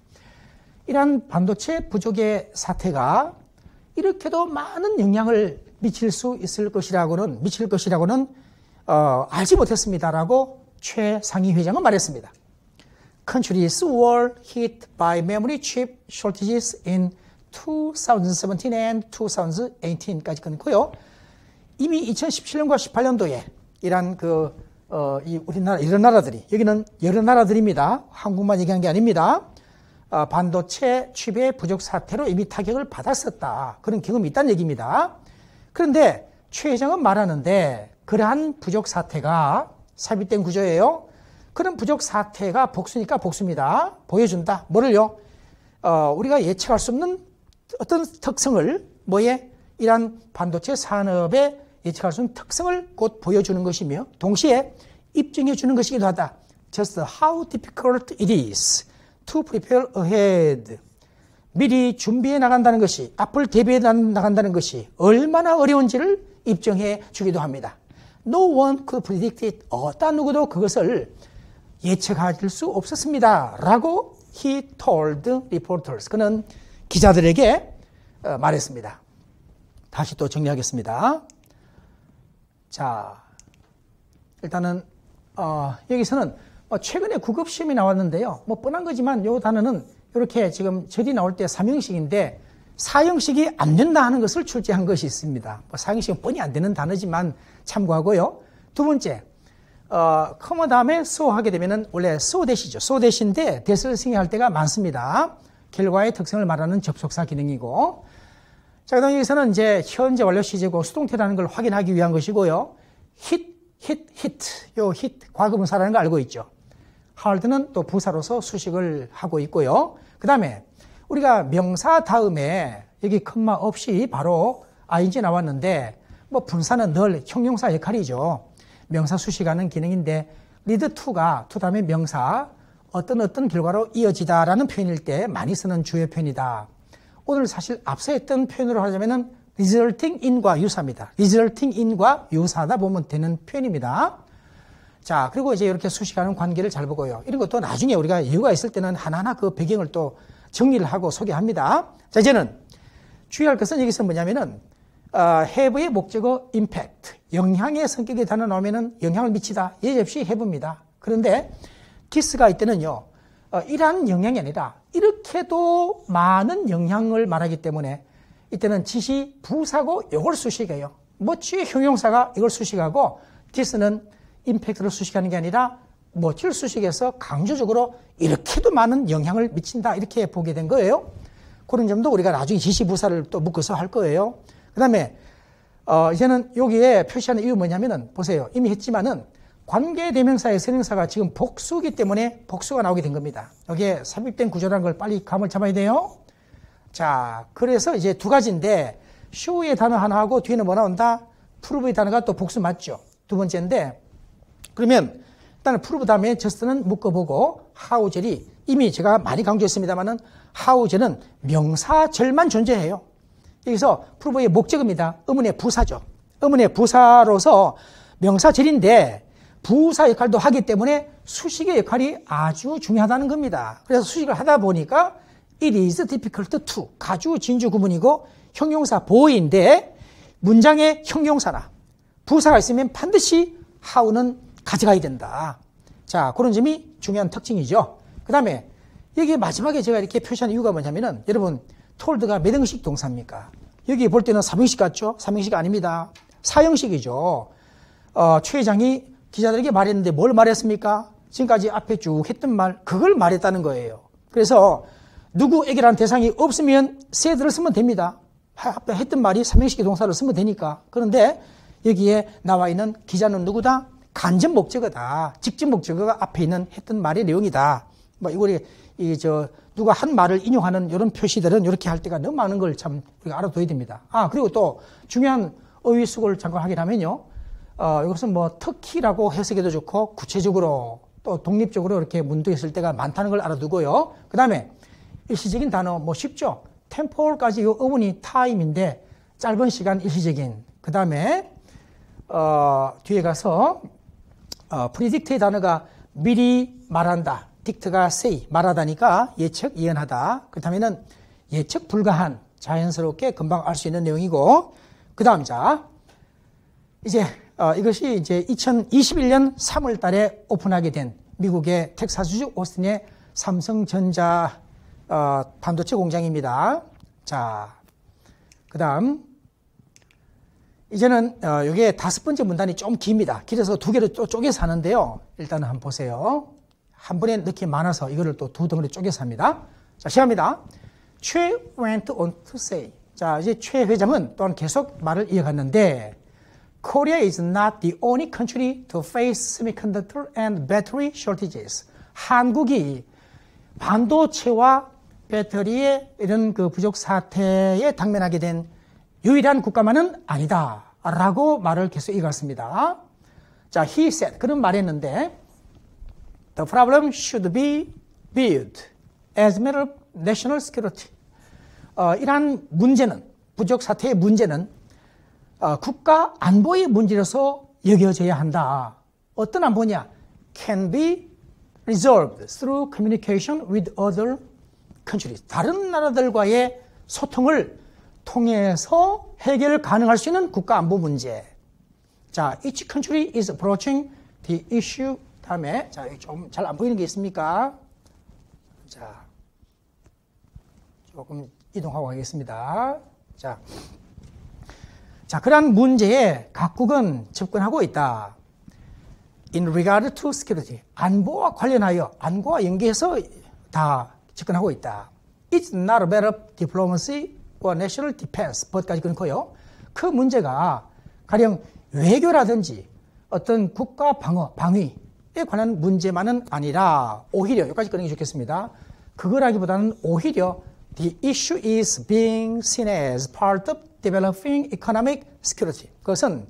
이러한 반도체 부족의 사태가 이렇게도 많은 영향을 미칠 수 있을 것이라고는, 미칠 것이라고는, 어, 알지 못했습니다라고 최 상위 회장은 말했습니다. Countries were hit by memory chip shortages in twenty seventeen and twenty eighteen까지 끊고요. 이미 이천십칠 년과 십팔 년도에 이란 그, 어, 이 우리나라, 이런 나라들이, 여기는 여러 나라들입니다. 한국만 얘기한 게 아닙니다. 어, 반도체 칩의 부족 사태로 이미 타격을 받았었다. 그런 경험이 있다는 얘기입니다. 그런데 최 회장은 말하는데 그러한 부족 사태가 삽입된 구조예요. 그런 부족 사태가 복수니까 복수입니다. 보여준다. 뭐를요? 어, 우리가 예측할 수 없는 어떤 특성을, 뭐에? 이러한 반도체 산업의 예측할 수 없는 특성을 곧 보여주는 것이며 동시에 입증해 주는 것이기도 하다. Just how difficult it is to prepare ahead. 미리 준비해 나간다는 것이, 앞을 대비해 나간다는 것이 얼마나 어려운지를 입증해 주기도 합니다. No one could predict it. 어떤 누구도 그것을 예측할 수 없었습니다. 라고 he told reporters. 그는 기자들에게 말했습니다. 다시 또 정리하겠습니다. 자, 일단은 어, 여기서는 최근에 구급시험이 나왔는데요. 뭐 뻔한 거지만 이 단어는 이렇게 지금 절이 나올 때 삼형식인데 사형식이 안 된다 하는 것을 출제한 것이 있습니다. 뭐 사형식은 뻔히 안 되는 단어지만 참고하고요. 두 번째, 어, 커머 다음에 so 하게 되면은 원래 so 대시죠. so 대시인데 대시를 승인할 때가 많습니다. 결과의 특성을 말하는 접속사 기능이고, 자, 그 다음에 여기서는 이제 현재 완료 시제고 수동태라는 걸 확인하기 위한 것이고요. hit, hit, hit. 요 hit 과거분사라는 거 알고 있죠. hard는 또 부사로서 수식을 하고 있고요. 그 다음에 우리가 명사 다음에 여기 컴마 없이 바로 아이엔지 나왔는데, 뭐 분사는 늘 형용사 역할이죠. 명사 수식하는 기능인데 lead to가 to 다음에 명사 어떤 어떤 결과로 이어지다라는 표현일 때 많이 쓰는 주요 표현이다. 오늘 사실 앞서 했던 표현으로 하자면은 resulting in과 유사입니다. resulting in과 유사하다 보면 되는 표현입니다. 자, 그리고 이제 이렇게 수식하는 관계를 잘 보고요. 이런 것도 나중에 우리가 이유가 있을 때는 하나하나 그 배경을 또 정리를 하고 소개합니다. 자, 이제는 주의할 것은 여기서 뭐냐면은 어, have의 목적어 impact, 영향의 성격의 단어 나오면은 영향을 미치다, 예접시 have입니다. 그런데 this가 이때는요, 어, 이러한 영향이 아니라 이렇게도 많은 영향을 말하기 때문에 이때는 this이 부사고 이걸 수식해요. 뭐지 형용사가 이걸 수식하고 this는 임팩트를 수식하는 게 아니라 뭐를 수식해서 강조적으로 이렇게도 많은 영향을 미친다 이렇게 보게 된 거예요. 그런 점도 우리가 나중에 지시부사를 또 묶어서 할 거예요. 그 다음에 어 이제는 여기에 표시하는 이유 뭐냐면은 보세요. 이미 했지만은 관계대명사의 선행사가 지금 복수이기 때문에 복수가 나오게 된 겁니다. 여기에 삽입된 구조라는 걸 빨리 감을 잡아야 돼요. 자, 그래서 이제 두 가지인데 show의 단어 하나 하고 뒤에는 뭐 나온다? prove의 단어가 또 복수 맞죠. 두 번째인데 그러면 일단은 prove 다음에 just는 묶어보고 how절이 이미 제가 많이 강조했습니다만은 how절은 명사절만 존재해요. 여기서 prove의 목적입니다. 의문의 부사죠. 의문의 부사로서 명사절인데 부사 역할도 하기 때문에 수식의 역할이 아주 중요하다는 겁니다. 그래서 수식을 하다 보니까 it is difficult to 가주 진주 구문이고 형용사 보호인데 문장에 형용사나 부사가 있으면 반드시 how는 가져가야 된다. 자, 그런 점이 중요한 특징이죠. 그 다음에 여기 마지막에 제가 이렇게 표시한 이유가 뭐냐면은 여러분 told가 몇 형식 동사입니까? 여기 볼 때는 삼 형식 같죠? 삼 형식 아닙니다. 사 형식이죠. 어, 최 회장이 기자들에게 말했는데 뭘 말했습니까? 지금까지 앞에 쭉 했던 말, 그걸 말했다는 거예요. 그래서 누구에게라는 대상이 없으면 said를 쓰면 됩니다. 앞에 했던 말이 삼 형식의 동사를 쓰면 되니까. 그런데 여기에 나와 있는 기자는 누구다? 간접 목적어다. 직접 목적어가 앞에 있는 했던 말의 내용이다. 뭐 이걸 이 저 누가 한 말을 인용하는 이런 표시들은 이렇게 할 때가 너무 많은 걸 참 우리가 알아둬야 됩니다. 아, 그리고 또 중요한 어휘 수고를 잠깐 하긴 하면요. 어, 이것은 뭐 특히라고 해석해도 좋고 구체적으로 또 독립적으로 이렇게 문득했을 때가 많다는 걸 알아두고요. 그 다음에 일시적인 단어 뭐 쉽죠. 템포까지 이 어원이 타임인데 짧은 시간 일시적인. 그 다음에 어, 뒤에 가서 어, 프리딕트의 단어가 미리 말한다. 딕트가 say, 말하다니까 예측, 예언하다. 그렇다면은 예측 불가한, 자연스럽게 금방 알 수 있는 내용이고, 그 다음, 자, 이제, 어, 이것이 이제 이천이십일 년 삼월 달에 오픈하게 된 미국의 텍사스주 오스틴의 삼성전자, 어, 반도체 공장입니다. 자, 그 다음, 이제는, 어, 이게 다섯 번째 문단이 좀 깁니다. 길어서 두 개로 또 쪼개서 하는데요. 일단은 한번 보세요. 한 번에 넣기 많아서 이거를 또 두 덩어리 쪼개서 합니다. 자, 시작합니다. 최 went on to say. 자, 이제 최 회장은 또한 계속 말을 이어갔는데, Korea is not the only country to face semiconductor and battery shortages. 한국이 반도체와 배터리의 이런 그 부족 사태에 당면하게 된 유일한 국가만은 아니다. 라고 말을 계속 이어갔습니다. 자, he said. 그런 말 했는데, The problem should be viewed as a matter of national security. 어, 이러한 문제는, 부족 사태의 문제는 어, 국가 안보의 문제로서 여겨져야 한다. 어떤 안보냐? Can be resolved through communication with other countries. 다른 나라들과의 소통을 통해서 해결 가능할 수 있는 국가 안보 문제. 자, each country is approaching the issue. 다음에, 자, 좀 잘 안 보이는 게 있습니까? 자, 조금 이동하고 가겠습니다. 자, 자, 그러한 문제에 각국은 접근하고 있다. In regard to security, 안보와 관련하여, 안보와 연계해서 다 접근하고 있다. It's not a matter of diplomacy or national defense, but까지 끊고요. 그 문제가 가령 외교라든지 어떤 국가 방어, 방위에 관한 문제만은 아니라 오히려, 여기까지 끊는 게 좋겠습니다. 그거라기보다는 오히려 the issue is being seen as part of developing economic security. 그것은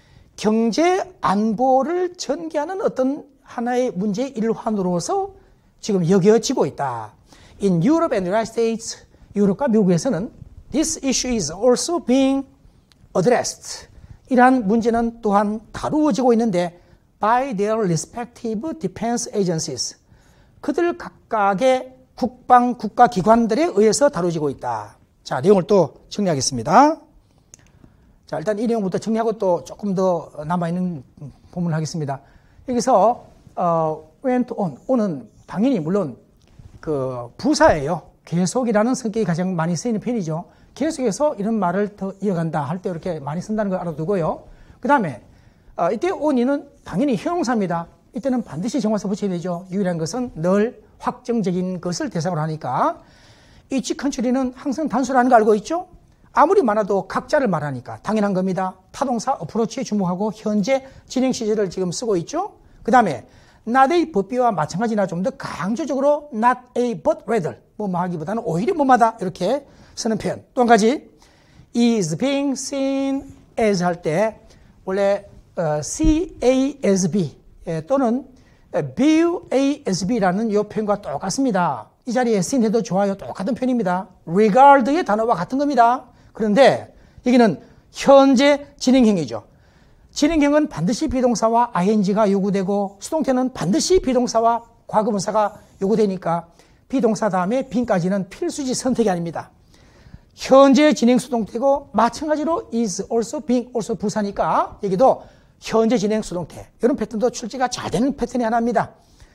경제 안보를 전개하는 어떤 하나의 문제의 일환으로서 지금 여겨지고 있다. In Europe and United States, 유럽과 미국에서는 this issue is also being addressed. 이러한 문제는 또한 다루어지고 있는데 by their respective defense agencies. 그들 각각의 국방 국가기관들에 의해서 다루어지고 있다. 자, 내용을 또 정리하겠습니다. 자, 일단 이 내용부터 정리하고 또 조금 더 남아있는 부분을 하겠습니다. 여기서, 어, went on. on은 당연히 물론 그 부사예요. 계속이라는 성격이 가장 많이 쓰이는 편이죠. 계속해서 이런 말을 더 이어간다 할 때 이렇게 많이 쓴다는 걸 알아두고요. 그 다음에, 어, 이때 on이는 당연히 형용사입니다. 이때는 반드시 정화사 붙여야 되죠. 유일한 것은 늘 확정적인 것을 대상으로 하니까. each country는 항상 단수라는 거 알고 있죠? 아무리 많아도 각자를 말하니까 당연한 겁니다. 타동사 어프로치에 주목하고 현재 진행 시제를 지금 쓰고 있죠. 그 다음에 not a but b와 마찬가지나 좀 더 강조적으로 not a but rather 뭐뭐 하기보다는 오히려 뭐마다 이렇게 쓰는 표현. 또 한 가지 is being seen as 할 때 원래 어, see A as B 예, 또는 view A as B라는 이 표현과 똑같습니다. 이 자리에 seen 해도 좋아요. 똑같은 표현입니다. regard의 단어와 같은 겁니다. 그런데 여기는 현재 진행형이죠. 진행형은 반드시 비동사와 ing가 요구되고 수동태는 반드시 비동사와 과거분사가 요구되니까 비동사 다음에 being까지는 필수지 선택이 아닙니다. 현재 진행 수동태고 마찬가지로 is also being also 부사니까 여기도 현재 진행 수동태 이런 패턴도 출제가 잘 되는 패턴이 하나입니다.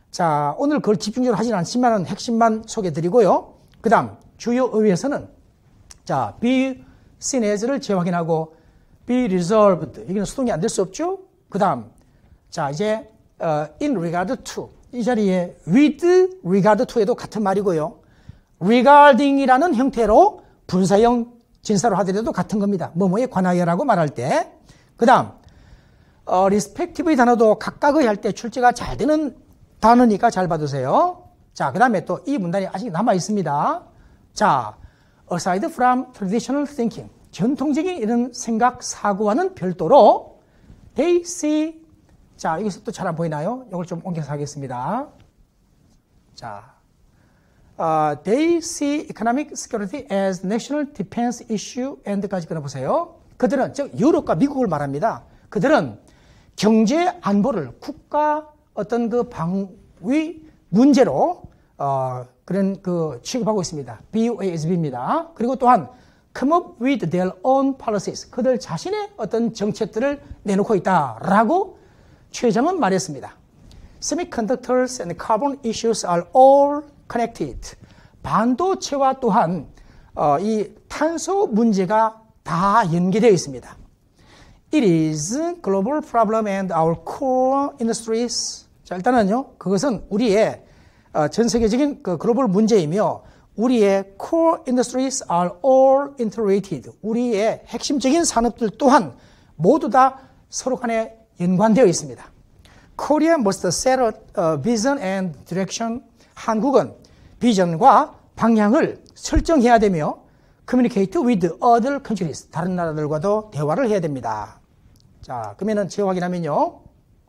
자, 오늘 그걸 집중적으로 하진 않지만 핵심만 소개해 드리고요. 그 다음, 주요 의회에서는 자, be seen as를 재확인하고 be resolved. 여기는 수동이 안 될 수 없죠? 그 다음, 자, 이제, 어, in regard to. 이 자리에 with regard to에도 같은 말이고요. regarding이라는 형태로 분사형 진사로 하더라도 같은 겁니다. 뭐뭐에 관하여라고 말할 때. 그 다음, 어, respectiv의 단어도 각각의 할 때 출제가 잘 되는 단어니까 잘 봐두세요. 자, 그 다음에 또 이 문단이 아직 남아 있습니다. 자, aside from traditional thinking. 전통적인 이런 생각, 사고와는 별도로 they see. 자, 여기서 또 잘 안 보이나요? 이걸 좀 옮겨서 하겠습니다. 자, uh, they see economic security as national defense issue and까지 끊어보세요. 그들은, 즉 유럽과 미국을 말합니다. 그들은 경제 안보를 국가 어떤 그 방위 문제로 어, 그런 그 취급하고 있습니다. 비오에스비입니다. 그리고 또한 come up with their own policies. 그들 자신의 어떤 정책들을 내놓고 있다라고 최 회장은 말했습니다. Semiconductors and carbon issues are all connected. 반도체와 또한 어, 이 탄소 문제가 다 연계되어 있습니다. It is a global problem and our core industries. 자, 일단은요, 그것은 우리의 어, 전 세계적인 그 글로벌 문제이며 우리의 core industries are all interrelated. 우리의 핵심적인 산업들 또한 모두 다 서로 간에 연관되어 있습니다. Korea must set a vision and direction. 한국은 비전과 방향을 설정해야 되며 communicate with other countries. 다른 나라들과도 대화를 해야 됩니다. 자, 그러면은 재확인하면요.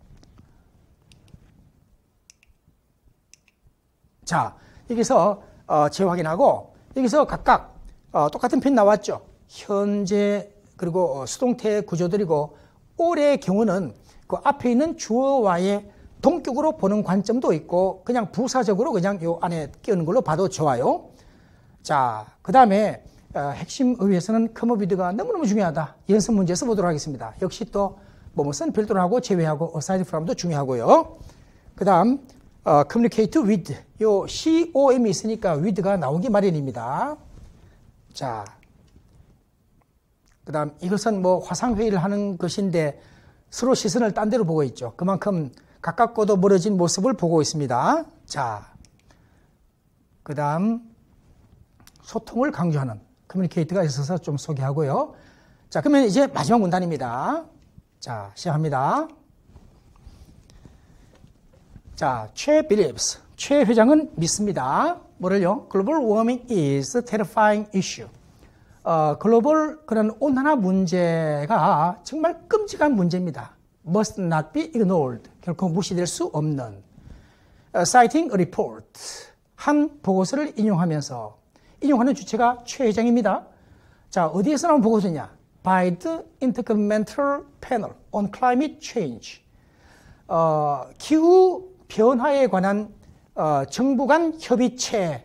자, 여기서 어, 재확인하고 여기서 각각 어, 똑같은 편 나왔죠. 현재 그리고 어, 수동태 구조들이고 올해의 경우는 그 앞에 있는 주어와의 동격으로 보는 관점도 있고 그냥 부사적으로 그냥 요 안에 끼우는 걸로 봐도 좋아요. 자, 그 다음에 어, 핵심 의회에서는 커머비드가 너무너무 중요하다. 연습 문제에서 보도록 하겠습니다. 역시 또 뭐뭐선 별도로 하고 제외하고 aside from도 중요하고요. 그 다음 어, communicate with 요 com이 있으니까 with가 나오기 마련입니다. 자, 그 다음 이것은 뭐 화상회의를 하는 것인데 서로 시선을 딴 데로 보고 있죠. 그만큼 가깝고도 멀어진 모습을 보고 있습니다. 자, 그 다음 소통을 강조하는 커뮤니케이트가 있어서 좀 소개하고요. 자, 그러면 이제 마지막 문단입니다. 자, 시작합니다. 자, 최 believes. 최 회장은 믿습니다. 뭐를요? Global warming is a terrifying issue. 어, 글로벌 그런 온난화 문제가 정말 끔찍한 문제입니다. Must not be ignored. 결코 무시될 수 없는. Uh, citing a report. 한 보고서를 인용하면서 인용하는 주체가 최 회장입니다. 자, 어디에서 나온 보고서냐? By the Intergovernmental Panel on Climate Change. 어, 기후 변화에 관한 어, 정부 간 협의체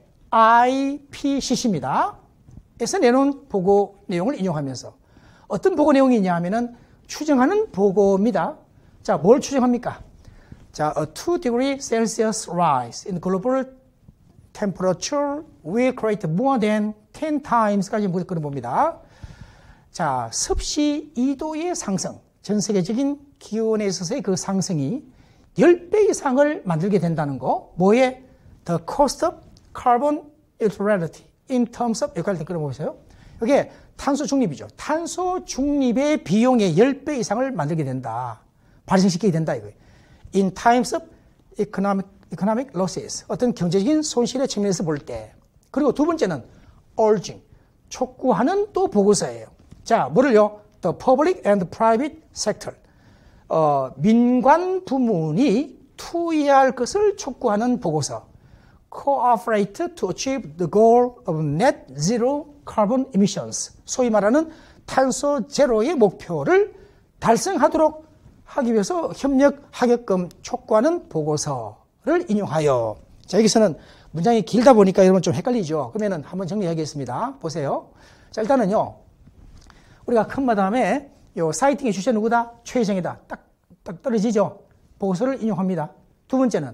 아이피씨씨입니다. 에서 내놓은 보고 내용을 인용하면서 어떤 보고 내용이냐 하면은 추정하는 보고입니다. 자, 뭘 추정합니까? 자, a two degree Celsius rise in global temperature will create more than ten times까지 그런 봅니다. 자, 섭씨 이 도의 상승, 전 세계적인 기온에 있어서의 그 상승이 십 배 이상을 만들게 된다는 거. 뭐에? The cost of carbon neutrality in terms of, 여기까지 끌어보세요. 이게 탄소 중립이죠. 탄소 중립의 비용의 십 배 이상을 만들게 된다. 발생시키게 된다, 이거예요. In times of economic, economic losses. 어떤 경제적인 손실의 측면에서 볼 때. 그리고 두 번째는 urging. 촉구하는 또 보고서예요. 자, 뭐를요? The public and private sector. 어, 민관 부문이 투여할 것을 촉구하는 보고서. Cooperate to achieve the goal of net zero carbon emissions. 소위 말하는 탄소 제로의 목표를 달성하도록 하기 위해서 협력하게끔 촉구하는 보고서를 인용하여. 자, 여기서는 문장이 길다 보니까 여러분 좀 헷갈리죠. 그러면은 한번 정리하겠습니다. 보세요. 자, 일단은요. 우리가 큰 마담에 요 사이팅의 주체 누구다? 최 회장이다. 딱, 딱 떨어지죠. 보고서를 인용합니다. 두 번째는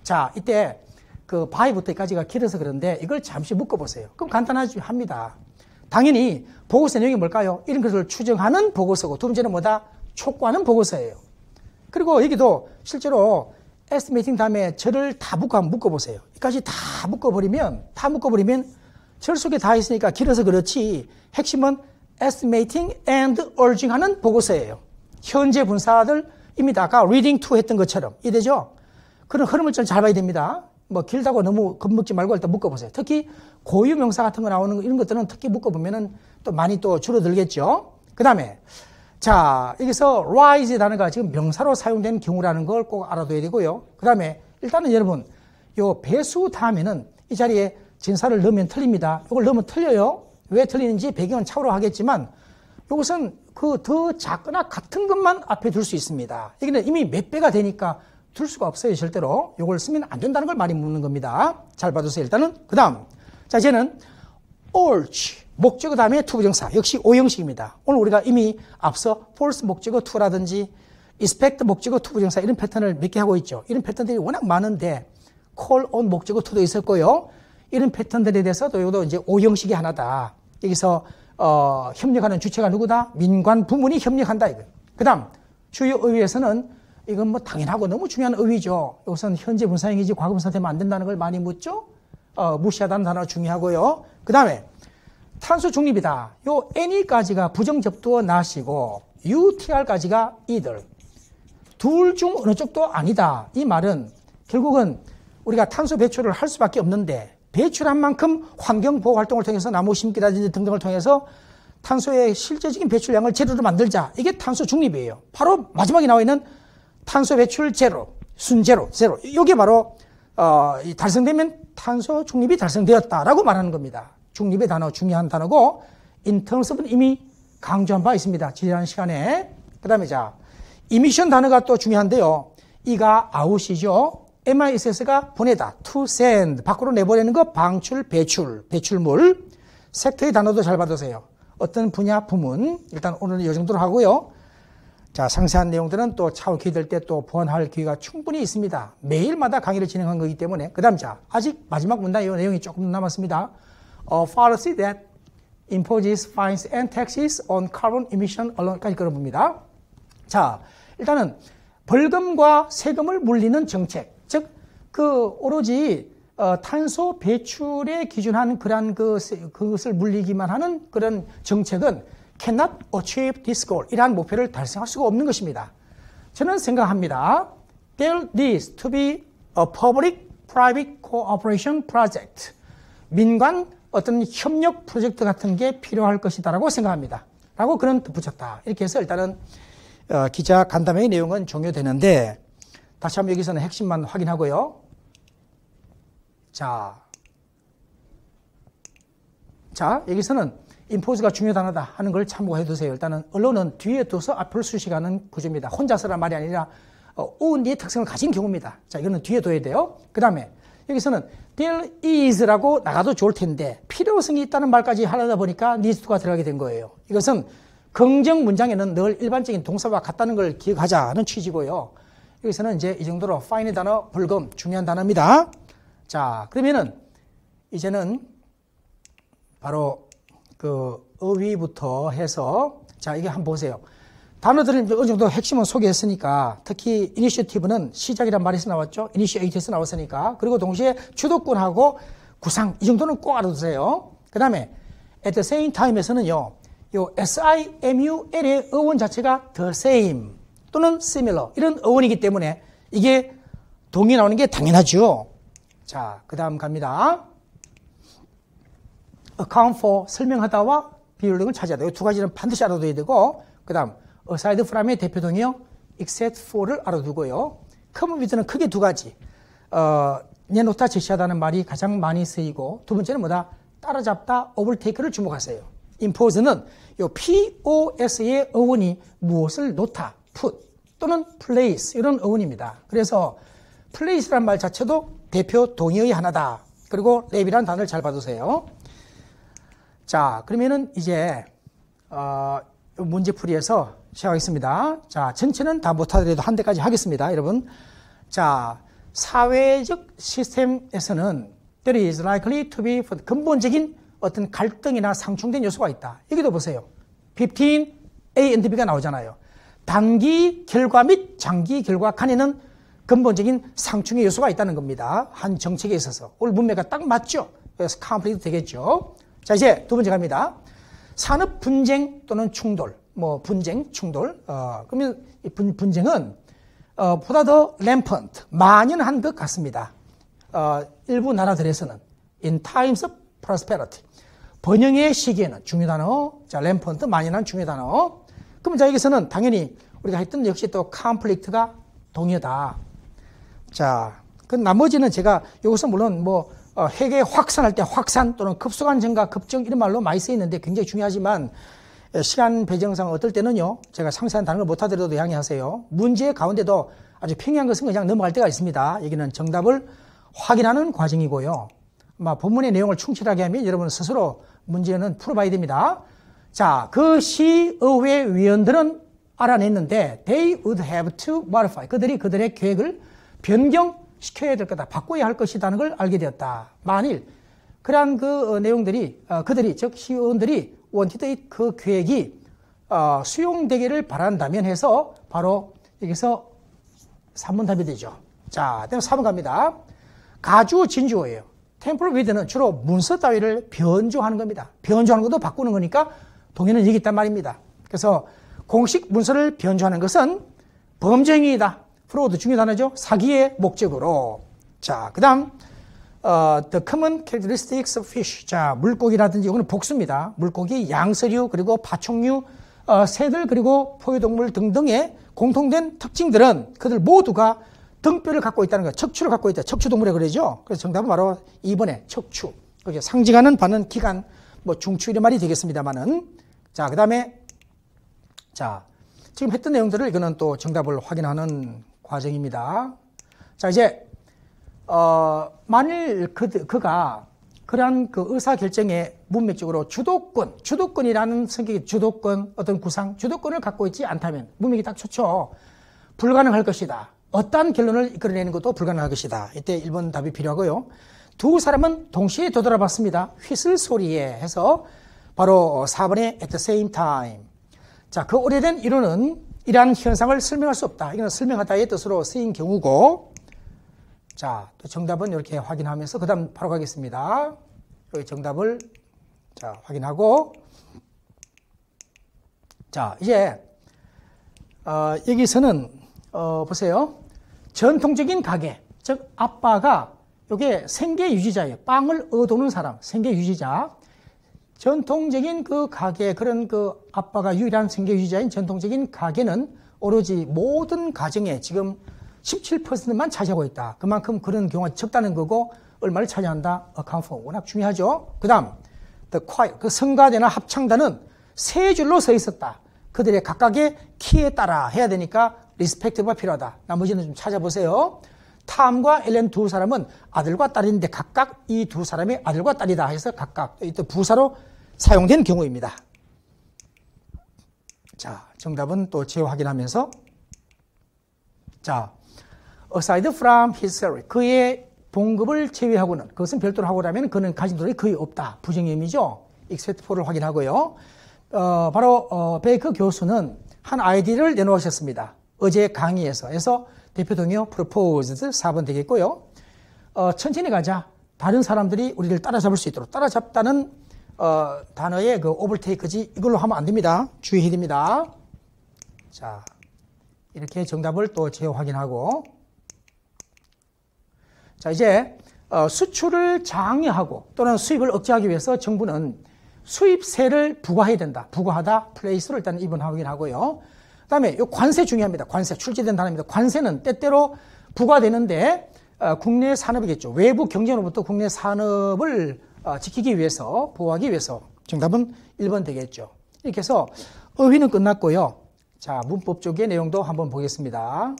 자, 이때 그 by부터 여기까지가 길어서 그런데 이걸 잠시 묶어보세요. 그럼 간단하지 합니다. 당연히 보고서 내용이 뭘까요? 이런 것을 추정하는 보고서고, 두 번째는 뭐다? 촉구하는 보고서예요. 그리고 여기도 실제로 estimating 다음에 절을 다 묶어 묶어보세요. 여기까지 다 묶어버리면, 다 묶어버리면 절 속에 다 있으니까 길어서 그렇지, 핵심은 estimating and urging 하는 보고서예요. 현재 분사들입니다. 아까 reading to 했던 것처럼. 이해되죠? 그런 흐름을 좀 잘 봐야 됩니다. 뭐 길다고 너무 겁먹지 말고 일단 묶어보세요. 특히 고유명사 같은 거 나오는 거, 이런 것들은 특히 묶어보면은 또 많이 또 줄어들겠죠. 그 다음에 자, 여기서 rise 단어가 지금 명사로 사용된 경우라는 걸 꼭 알아둬야 되고요. 그 다음에 일단은 여러분, 요 배수 다음에는 이 자리에 진사를 넣으면 틀립니다. 이걸 넣으면 틀려요. 왜 틀리는지 배경은 차후로 하겠지만, 이것은 그 더 작거나 같은 것만 앞에 둘 수 있습니다. 여기는 이미 몇 배가 되니까 둘 수가 없어요, 절대로. 이걸 쓰면 안 된다는 걸 많이 묻는 겁니다. 잘 봐주세요, 일단은. 그 다음. 자, 이제는 urge. 목적어 다음에 투부정사. 역시 오형식입니다. 오늘 우리가 이미 앞서 force 목적어 to라든지 expect 목적어 투부정사 이런 패턴을 몇 개 하고 있죠. 이런 패턴들이 워낙 많은데 call on 목적어 to도 있었고요. 이런 패턴들에 대해서도 이것도 이제 오형식이 하나다. 여기서 어, 협력하는 주체가 누구다? 민관 부문이 협력한다. 이거. 그 다음 주요 의의에서는 이건 뭐 당연하고 너무 중요한 의의죠. 이것은 현재 분사형이지 과거분사 되면 안 된다는 걸 많이 묻죠. 어, 무시하다는 단어가 중요하고요. 그 다음에 탄소 중립이다. 요 any까지가 부정접두어 not이고 utR까지가 either. 둘 중 어느 쪽도 아니다. 이 말은 결국은 우리가 탄소 배출을 할 수밖에 없는데 배출한 만큼 환경보호 활동을 통해서 나무 심기라든지 등등을 통해서 탄소의 실제적인 배출량을 제로로 만들자. 이게 탄소 중립이에요. 바로 마지막에 나와 있는 탄소 배출 제로, 순제로, 제로. 이게 바로 어, 달성되면 탄소 중립이 달성되었다라고 말하는 겁니다. 중립의 단어, 중요한 단어고 in terms는 이미 강조한 바 있습니다. 지난 시간에. 그 다음에 자, emission 단어가 또 중요한데요. 이가 out이죠. 엠아이에스에스가 보내다, to send, 밖으로 내보내는 거, 방출, 배출, 배출물. 섹터의 단어도 잘 받으세요. 어떤 분야, 부문. 일단 오늘은 이 정도로 하고요. 자, 상세한 내용들은 또 차후 기회될 때 또 보완할 기회가 충분히 있습니다. 매일마다 강의를 진행한 거기 때문에. 그 다음 자, 아직 마지막 문단 이 내용이 조금 남았습니다. A policy that imposes fines and taxes on carbon emission alone까지 끌어봅니다. 자, 일단은 벌금과 세금을 물리는 정책. 즉, 그, 오로지, 어, 탄소 배출에 기준한 그런 그, 그것을 물리기만 하는 그런 정책은 cannot achieve this goal. 이러한 목표를 달성할 수가 없는 것입니다. 저는 생각합니다. There needs to be a public-private cooperation project. 민관 어떤 협력 프로젝트 같은 게 필요할 것이다라고 생각합니다. 라고 그런 덧붙였다. 이렇게 해서 일단은, 어, 기자 간담회의 내용은 종료되는데, 다시 한번 여기서는 핵심만 확인하고요. 자, 자 여기서는 인포즈가 중요하다 하는 걸 참고해 두세요. 일단은 언론은 뒤에 둬서 앞을 수식하는 구조입니다. 혼자서란 말이 아니라 어, only의 특성을 가진 경우입니다. 자, 이거는 뒤에 둬야 돼요. 그 다음에 여기서는 there is라고 나가도 좋을 텐데 필요성이 있다는 말까지 하려다 보니까 needs to가 들어가게 된 거예요. 이것은 긍정 문장에는 늘 일반적인 동사와 같다는 걸 기억하자는 취지고요. 여기서는 이제 이 정도로 fine의 단어, 벌금, 중요한 단어입니다. 자, 그러면은 이제는 바로 그 어휘부터 해서 자, 이게 한번 보세요. 단어들은 어느 정도 핵심은 소개했으니까 특히 이니셔티브는 시작이란 말에서 나왔죠. 이니시에이트에서 나왔으니까. 그리고 동시에 주도권하고 구상 이 정도는 꼭 알아두세요. 그 다음에 at the same time에서는요. 요 simul의 어원 자체가 the same 또는 similar 이런 어원이기 때문에 이게 동이 나오는 게 당연하죠. 자, 그 다음 갑니다. account for 설명하다와 비율 등을 차지하다. 이 두 가지는 반드시 알아둬야 되고 그 다음 aside from의 대표 동의어 except for를 알아두고요. common with는 크게 두 가지. 어, 내놓다 제시하다는 말이 가장 많이 쓰이고 두 번째는 뭐다? 따라잡다, overtake를 주목하세요. impose는 요 pos의 어원이 무엇을 놓다, put 또는 place 이런 어원입니다. 그래서 place란 말 자체도 대표 동의어의 하나다. 그리고 랩이라는 단어를 잘 봐두세요. 자, 그러면은 이제 어, 문제풀이에서 시작하겠습니다. 자, 전체는 다 못하더라도 한 대까지 하겠습니다, 여러분. 자, 사회적 시스템에서는 there is likely to be 근본적인 어떤 갈등이나 상충된 요소가 있다. 여기도 보세요. 십오, A and B가 나오잖아요. 단기 결과 및 장기 결과 간에는 근본적인 상충의 요소가 있다는 겁니다. 한 정책에 있어서. 오늘 문맥과 딱 맞죠? 그래서 컴플리트 되겠죠. 자, 이제 두 번째 갑니다. 산업 분쟁 또는 충돌. 뭐 분쟁, 충돌. 어, 그러면 이 분, 분쟁은 어, 보다 더 램펀트, 만연한 것 같습니다. 어, 일부 나라들에서는 in times of prosperity. 번영의 시기에는 중요 단어. 자, 램펀트, 만연한 중요 단어. 그러면 자, 여기서는 당연히 우리가 했던 역시 또 컴플릭트가 동의어다. 자, 그 나머지는 제가 여기서 물론 뭐 어, 회계 확산할 때 확산 또는 급속한 증가, 급증 이런 말로 많이 쓰이는데 굉장히 중요하지만 시간 배정상 어떨 때는요, 제가 상세한 단어를 못하더라도 양해하세요. 문제 가운데도 아주 평이한 것은 그냥 넘어갈 때가 있습니다. 여기는 정답을 확인하는 과정이고요. 아마 본문의 내용을 충실하게 하면 여러분 스스로 문제는 풀어봐야 됩니다. 자, 그 시의회 위원들은 알아냈는데 they would have to modify. 그들이 그들의 계획을 변경시켜야 될 거다. 바꿔야 할 것이라는 걸 알게 되었다. 만일 그러한 그 어, 내용들이 어, 그들이 즉 시의원들이 wanted 그 계획이 어, 수용되기를 바란다면 해서 바로 여기서 삼 번 답이 되죠. 자, 그다음 사 번 갑니다. 가주 진주어예요. 템플 위드는 주로 문서 따위를 변조하는 겁니다. 변조하는 것도 바꾸는 거니까 동의는 여기 있단 말입니다. 그래서 공식 문서를 변조하는 것은 범죄행위이다. 프로드 중요 단어죠. 사기의 목적으로. 자, 그 다음 어, the common characteristics of fish. 자, 물고기라든지 이거는 복수입니다. 물고기, 양서류, 그리고 파충류, 어, 새들, 그리고 포유동물 등등의 공통된 특징들은 그들 모두가 등뼈를 갖고 있다는 거예요. 척추를 갖고 있다. 척추동물에 그러죠. 그래서 정답은 바로 이 번에 척추. 그게 상징하는 바는 기관, 뭐 중추 이런 말이 되겠습니다만은. 자, 그 다음에 자, 지금 했던 내용들을 이거는 또 정답을 확인하는 과정입니다. 자, 이제 어, 만일 그, 그가 그러한 그 의사결정에 문맥적으로 주도권, 주도권이라는 성격의 주도권, 어떤 구상, 주도권을 갖고 있지 않다면 문맥이 딱 좋죠. 불가능할 것이다. 어떠한 결론을 이끌어내는 것도 불가능할 것이다. 이때 일 번 답이 필요하고요. 두 사람은 동시에 되돌아봤습니다. 휘슬 소리에 해서 바로 사 번에 at the same time. 자, 그 오래된 이론은 이러한 현상을 설명할 수 없다. 이건 설명하다의 뜻으로 쓰인 경우고, 자, 또 정답은 이렇게 확인하면서 그 다음 바로 가겠습니다. 여기 정답을 자, 확인하고, 자, 이제 어, 여기서는 어, 보세요. 전통적인 가게, 즉 아빠가 이게 생계 유지자예요. 빵을 얻어오는 사람, 생계 유지자. 전통적인 그 가게, 그런 그 아빠가 유일한 생계 유지자인 전통적인 가게는 오로지 모든 가정에 지금 십칠 퍼센트만 차지하고 있다. 그만큼 그런 경우가 적다는 거고, 얼마를 차지한다? account for. 워낙 중요하죠. 그 다음, the choir. 그 성가대나 합창단은 세 줄로 서 있었다. 그들의 각각의 키에 따라 해야 되니까 리스펙트가 필요하다. 나머지는 좀 찾아보세요. 탐과 엘렌 두 사람은 아들과 딸인데 각각 이 두 사람의 아들과 딸이다 해서 각각 또 부사로 사용된 경우입니다. 자, 정답은 또 재확인하면서, 자, aside from his salary, 그의 봉급을 제외하고는, 그것은 별도로 하고라면 그는 가진 돈이 거의 없다. 부정의 의미죠. except for를 확인하고요. 어, 바로 어, 베이커 교수는 한 아이디어를 내놓으셨습니다. 어제 강의에서. 해서 대표 동요 proposed 사 번 되겠고요. 어, 천천히 가자. 다른 사람들이 우리를 따라잡을 수 있도록. 따라잡다는 어, 단어의 그 overtake지 이걸로 하면 안 됩니다. 주의해야 됩니다. 자, 이렇게 정답을 또 재확인하고, 자, 이제 어, 수출을 장려하고 또는 수입을 억제하기 위해서 정부는 수입세를 부과해야 된다. 부과하다, 플레이스로 일단 이번 확인하고요. 그 다음에 이 관세 중요합니다. 관세, 출제된 단어입니다. 관세는 때때로 부과되는데 어, 국내 산업이겠죠. 외부 경쟁으로부터 국내 산업을 어, 지키기 위해서, 보호하기 위해서. 정답은 일 번 되겠죠. 이렇게 해서 어휘는 끝났고요. 자, 문법 쪽의 내용도 한번 보겠습니다.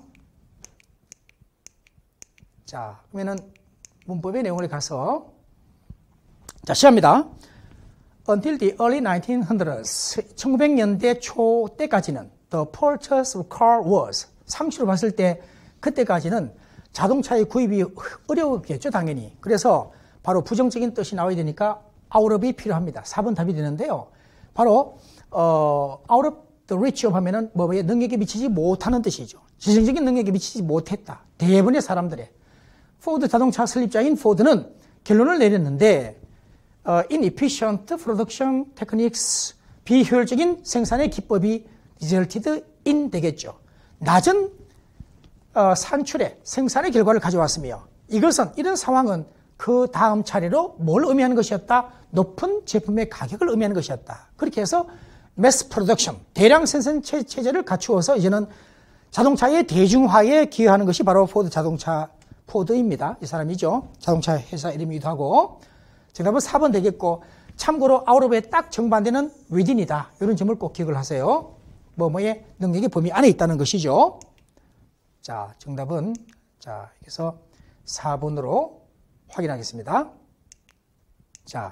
자, 그러면은 문법의 내용을 가서, 자, 시작합니다. Until the early nineteen hundreds, 천구백 년대 초 때까지는 the purchase of car was, 상식으로 봤을 때 그때까지는 자동차의 구입이 어려웠겠죠, 당연히. 그래서 바로 부정적인 뜻이 나와야 되니까 out of이 필요합니다. 사 번 답이 되는데요. 바로 어, out of the reach of 하면은 뭐에 능력에 미치지 못하는 뜻이죠. 지정적인 능력에 미치지 못했다. 대부분의 사람들의. 포드 자동차 설립자인 포드는 결론을 내렸는데 어, inefficient production techniques, 비효율적인 생산의 기법이 resulted in 되겠죠. 낮은 어, 산출의 생산의 결과를 가져왔으며 이것은 이런 상황은 그 다음 차례로 뭘 의미하는 것이었다? 높은 제품의 가격을 의미하는 것이었다. 그렇게 해서 mass production, 대량 생산 체제를 갖추어서 이제는 자동차의 대중화에 기여하는 것이 바로 포드 자동차, 포드입니다. 이 사람이죠. 자동차 회사 이름이기도 하고. 정답은 사 번 되겠고, 참고로 out of에 딱 정반대는 within이다. 이런 점을 꼭 기억을 하세요. 뭐뭐의 능력의 범위 안에 있다는 것이죠. 자, 정답은, 자, 여기서 사 번으로 확인하겠습니다. 자.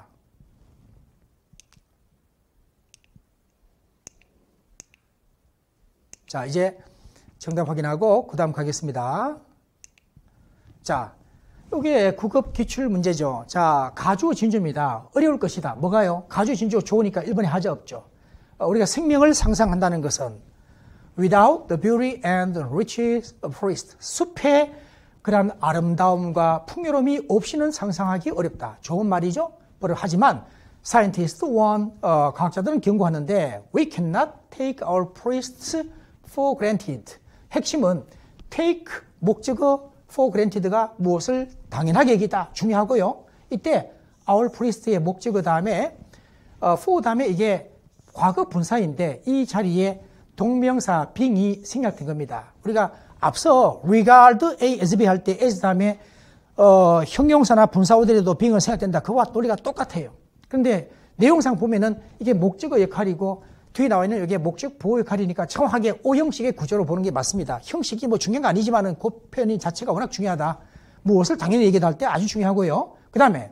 자, 이제 정답 확인하고 그 다음 가겠습니다. 자, 이게 구급 기출 문제죠. 자, 가주 진주입니다. 어려울 것이다. 뭐가요? 가주 진주 좋으니까 일 번에 하자 없죠. 우리가 생명을 상상한다는 것은 without the beauty and riches of forest, 숲의 그런 아름다움과 풍요로움이 없이는 상상하기 어렵다. 좋은 말이죠. 하지만 scientist one, 어, 과학자들은 경고하는데 we cannot take our forests for granted. 핵심은 take, 목적어, for granted가 무엇을 당연하게 여기다. 중요하고요. 이때 our forest의 목적어 다음에 어, for 다음에 이게 과거 분사인데 이 자리에 동명사 being이 생략된 겁니다. 우리가 앞서 regard A as B 할 때 as 다음에 어, 형용사나 분사 오더라도 being은 생략된다. 그와 논리가 똑같아요. 그런데 내용상 보면은 이게 목적어 역할이고 뒤에 나와 있는 여기에 목적 보호 역할이니까 정확하게 오형식의 구조로 보는 게 맞습니다. 형식이 뭐 중요한 거 아니지만은 그 표현 자체가 워낙 중요하다. 무엇을 당연히 얘기할 때 아주 중요하고요. 그 다음에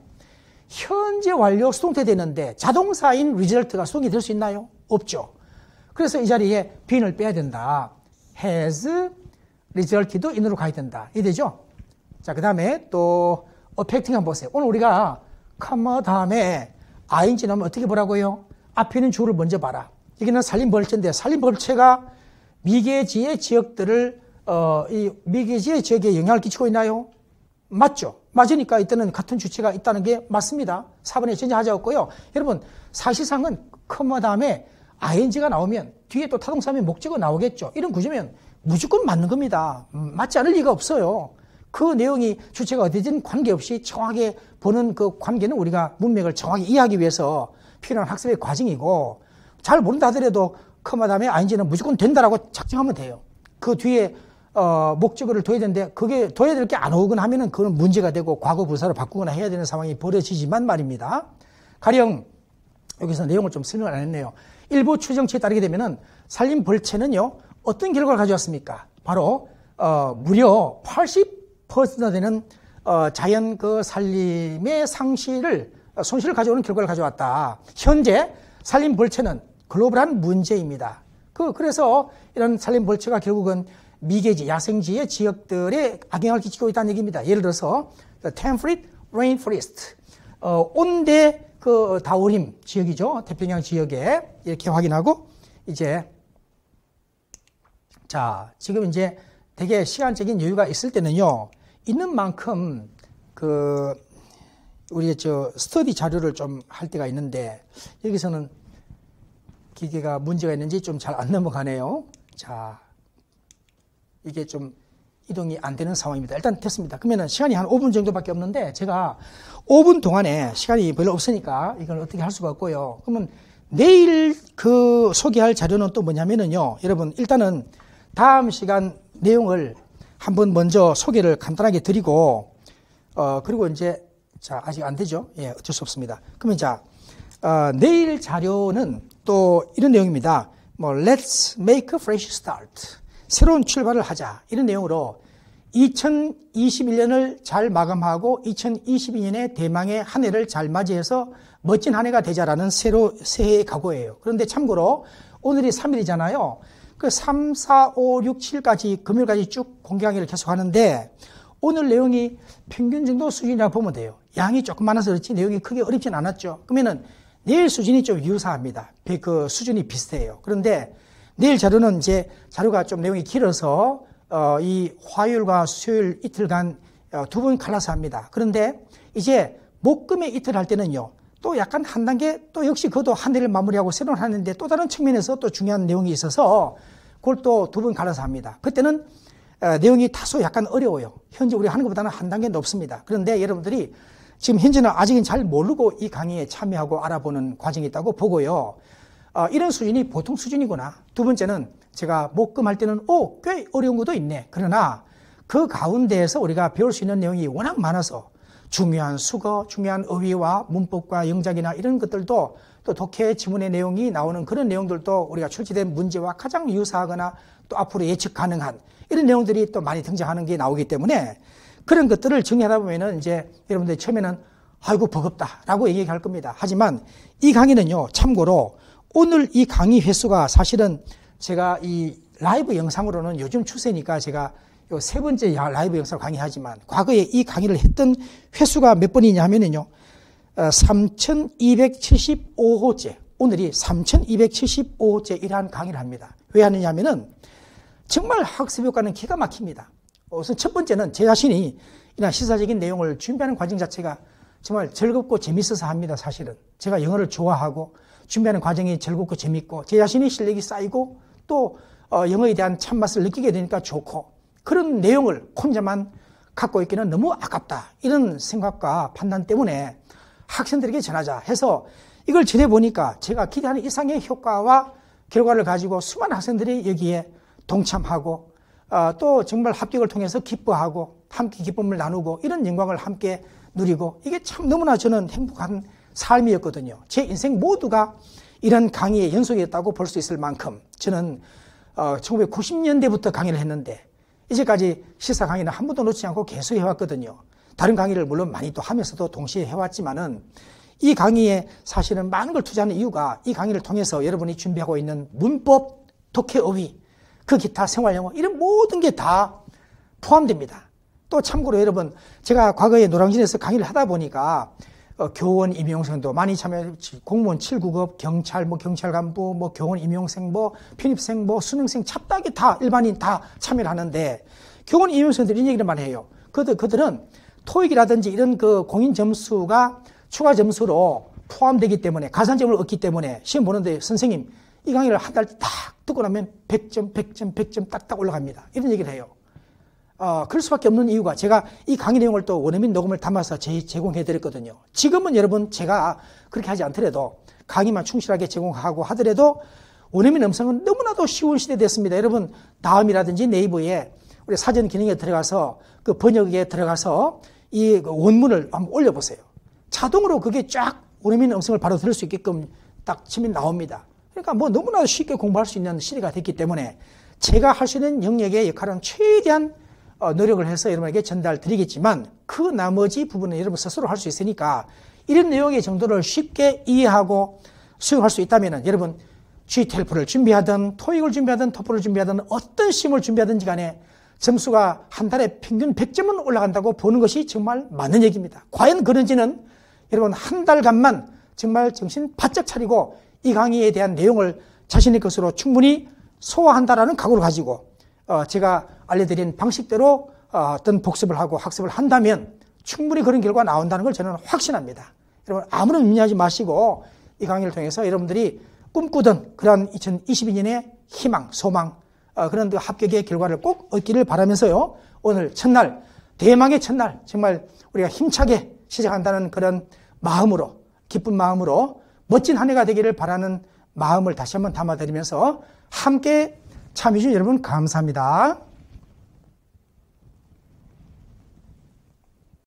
현재 완료 수동태되는데 자동사인 result가 수동이 될 수 있나요? 없죠. 그래서 이 자리에 being을 빼야 된다. has resulted in으로 가야 된다. 이해되죠? 자, 그 다음에 또 affecting 한번 보세요. 오늘 우리가 comma 다음에 ing 나오면 어떻게 보라고요? 앞에 있는 주어를 먼저 봐라. 여기는 산림벌채인데 산림벌채가 미개지의 지역들을 어, 이 미개지의 지역에 영향을 끼치고 있나요? 맞죠? 맞으니까 이때는 같은 주체가 있다는 게 맞습니다. 사 번에 전혀 하자 없고요. 여러분 사실상은 커머 다음에 아이엔지가 나오면 뒤에 또 타동사의 목적어 나오겠죠. 이런 구조면 무조건 맞는 겁니다. 음, 맞지 않을 리가 없어요. 그 내용이 주체가 어디든 관계없이 정확하게 보는 그 관계는 우리가 문맥을 정확히 이해하기 위해서 필요한 학습의 과정이고 잘 모른다 하더라도 커마 다음에 아인지는 무조건 된다라고 작정하면 돼요. 그 뒤에 어, 목적어를 둬야 되는데 그게 둬야 될 게 안 오거나 하면은 그건 문제가 되고 과거 분사를 바꾸거나 해야 되는 상황이 벌어지지만 말입니다. 가령 여기서 내용을 좀 설명을 안 했네요. 일부 추정치에 따르게 되면은 산림벌채는요 어떤 결과를 가져왔습니까? 바로 어, 무려 팔십 퍼센트나 되는 어, 자연 그 산림의 상실을 손실을 가져오는 결과를 가져왔다. 현재 산림벌채는 글로벌한 문제입니다. 그, 그래서 이런 산림벌채가 결국은 미개지, 야생지의 지역들에 악영향을 끼치고 있다는 얘기입니다. 예를 들어서, temperate rainforest, 어, 온대 그 다우림 지역이죠. 태평양 지역에 이렇게 확인하고, 이제, 자, 지금 이제 되게 시간적인 여유가 있을 때는요, 있는 만큼 그, 우리 저 스터디 자료를 좀 할 때가 있는데, 여기서는 기계가 문제가 있는지 좀 잘 안 넘어가네요. 자, 이게 좀 이동이 안 되는 상황입니다. 일단 됐습니다. 그러면 시간이 한 오 분 정도밖에 없는데 제가 오 분 동안에 시간이 별로 없으니까 이걸 어떻게 할 수가 없고요. 그러면 내일 그 소개할 자료는 또 뭐냐면은요. 여러분 일단은 다음 시간 내용을 한번 먼저 소개를 간단하게 드리고 어 그리고 이제 자 아직 안 되죠. 예, 어쩔 수 없습니다. 그러면 자 어, 내일 자료는 또 이런 내용입니다. 뭐 Let's make a fresh start. 새로운 출발을 하자. 이런 내용으로 이천이십일 년을 잘 마감하고 이천이십이 년에 대망의 한 해를 잘 맞이해서 멋진 한 해가 되자라는 새로 새해의 각오예요. 그런데 참고로 오늘이 삼 일이잖아요. 그 삼, 사, 오, 육, 칠까지 금요일까지 쭉 공개 강의를 계속 하는데 오늘 내용이 평균 정도 수준이라고 보면 돼요. 양이 조금 많아서 그렇지 내용이 크게 어렵진 않았죠. 그러면은 내일 수준이 좀 유사합니다. 그 수준이 비슷해요. 그런데 내일 자료는 이제 자료가 좀 내용이 길어서 어, 이 화요일과 수요일 이틀간 어, 두 번 갈라서 합니다. 그런데 이제 목금의 이틀 할 때는요. 또 약간 한 단계 또 역시 그것도 한 해를 마무리하고 새로운 하는데 또 다른 측면에서 또 중요한 내용이 있어서 그걸 또 두 번 갈아서 합니다. 그때는 어, 내용이 다소 약간 어려워요. 현재 우리가 하는 것보다는 한 단계 높습니다. 그런데 여러분들이 지금 현재는 아직은 잘 모르고 이 강의에 참여하고 알아보는 과정이 있다고 보고요. 어, 이런 수준이 보통 수준이구나. 두 번째는 제가 목금 할 때는 오, 꽤 어려운 것도 있네. 그러나 그 가운데에서 우리가 배울 수 있는 내용이 워낙 많아서 중요한 수거, 중요한 어휘와 문법과 영작이나 이런 것들도 또 독해 지문의 내용이 나오는 그런 내용들도 우리가 출제된 문제와 가장 유사하거나 또 앞으로 예측 가능한 이런 내용들이 또 많이 등장하는 게 나오기 때문에 그런 것들을 정리하다 보면은 이제 여러분들 처음에는 아이고 버겁다라고 얘기할 겁니다. 하지만 이 강의는요, 참고로 오늘 이 강의 횟수가 사실은 제가 이 라이브 영상으로는 요즘 추세니까 제가 요 세 번째 라이브 영상을 강의하지만 과거에 이 강의를 했던 횟수가 몇 번이냐 하면은요, 삼천이백칠십오 호째, 오늘이 삼천이백칠십오 호째 이러한 강의를 합니다. 왜 하느냐 하면은 정말 학습 효과는 기가 막힙니다. 우선 첫 번째는 제 자신이 이런 시사적인 내용을 준비하는 과정 자체가 정말 즐겁고 재밌어서 합니다. 사실은 제가 영어를 좋아하고 준비하는 과정이 즐겁고 재밌고 제 자신이 실력이 쌓이고 또 영어에 대한 참맛을 느끼게 되니까 좋고 그런 내용을 혼자만 갖고 있기는 너무 아깝다 이런 생각과 판단 때문에 학생들에게 전하자 해서 이걸 전해보니까 제가 기대하는 이상의 효과와 결과를 가지고 수많은 학생들이 여기에 동참하고 어, 또 정말 합격을 통해서 기뻐하고 함께 기쁨을 나누고 이런 영광을 함께 누리고 이게 참 너무나 저는 행복한 삶이었거든요. 제 인생 모두가 이런 강의의 연속이었다고 볼 수 있을 만큼 저는 어, 천구백구십 년대부터 강의를 했는데 이제까지 시사 강의는 한 번도 놓치지 않고 계속 해왔거든요. 다른 강의를 물론 많이 또 하면서도 동시에 해왔지만은 이 강의에 사실은 많은 걸 투자하는 이유가 이 강의를 통해서 여러분이 준비하고 있는 문법, 독해, 어휘, 그 기타 생활영어 이런 모든 게 다 포함됩니다. 또 참고로 여러분 제가 과거에 노량진에서 강의를 하다 보니까 어, 교원 임용생도 많이 참여, 공무원 칠 구급, 경찰, 뭐 경찰 간부, 뭐 교원 임용생, 뭐 편입생, 뭐 수능생, 찹다기 다 일반인 다 참여를 하는데 교원 임용생들이 이런 얘기를 많이 해요. 그들 그들은 토익이라든지 이런 그 공인 점수가 추가 점수로 포함되기 때문에 가산점을 얻기 때문에 시험 보는데 선생님 이 강의를 한 달 딱 듣고 나면 백 점, 백 점, 백 점 딱딱 올라갑니다. 이런 얘기를 해요. 어, 그럴 수밖에 없는 이유가 제가 이 강의 내용을 또 원어민 녹음을 담아서 제, 제공해 드렸거든요. 지금은 여러분 제가 그렇게 하지 않더라도 강의만 충실하게 제공하고 하더라도 원어민 음성은 너무나도 쉬운 시대 됐습니다. 여러분 다음이라든지 네이버에 우리 사전 기능에 들어가서 그 번역에 들어가서 이 원문을 한번 올려보세요. 자동으로 그게 쫙 원어민 음성을 바로 들을 수 있게끔 딱 치면 나옵니다. 그러니까 뭐 너무나도 쉽게 공부할 수 있는 시대가 됐기 때문에 제가 할 수 있는 영역의 역할은 최대한 노력을 해서 여러분에게 전달 드리겠지만 그 나머지 부분은 여러분 스스로 할 수 있으니까 이런 내용의 정도를 쉽게 이해하고 수용할 수 있다면 여러분 지텔프를 준비하든 토익을 준비하든 토플을 준비하든 어떤 시험을 준비하든지 간에 점수가 한 달에 평균 백 점은 올라간다고 보는 것이 정말 맞는 얘기입니다. 과연 그런지는 여러분 한 달간만 정말 정신 바짝 차리고 이 강의에 대한 내용을 자신의 것으로 충분히 소화한다라는 각오를 가지고 어 제가 알려드린 방식대로 어 어떤 복습을 하고 학습을 한다면 충분히 그런 결과가 나온다는 걸 저는 확신합니다. 여러분 아무런 의미하지 마시고 이 강의를 통해서 여러분들이 꿈꾸던 그런 이천이십이 년의 희망, 소망 어 그런 그 합격의 결과를 꼭 얻기를 바라면서요. 오늘 첫날, 대망의 첫날 정말 우리가 힘차게 시작한다는 그런 마음으로 기쁜 마음으로 멋진 한 해가 되기를 바라는 마음을 다시 한번 담아드리면서 함께 참여해주신 여러분 감사합니다.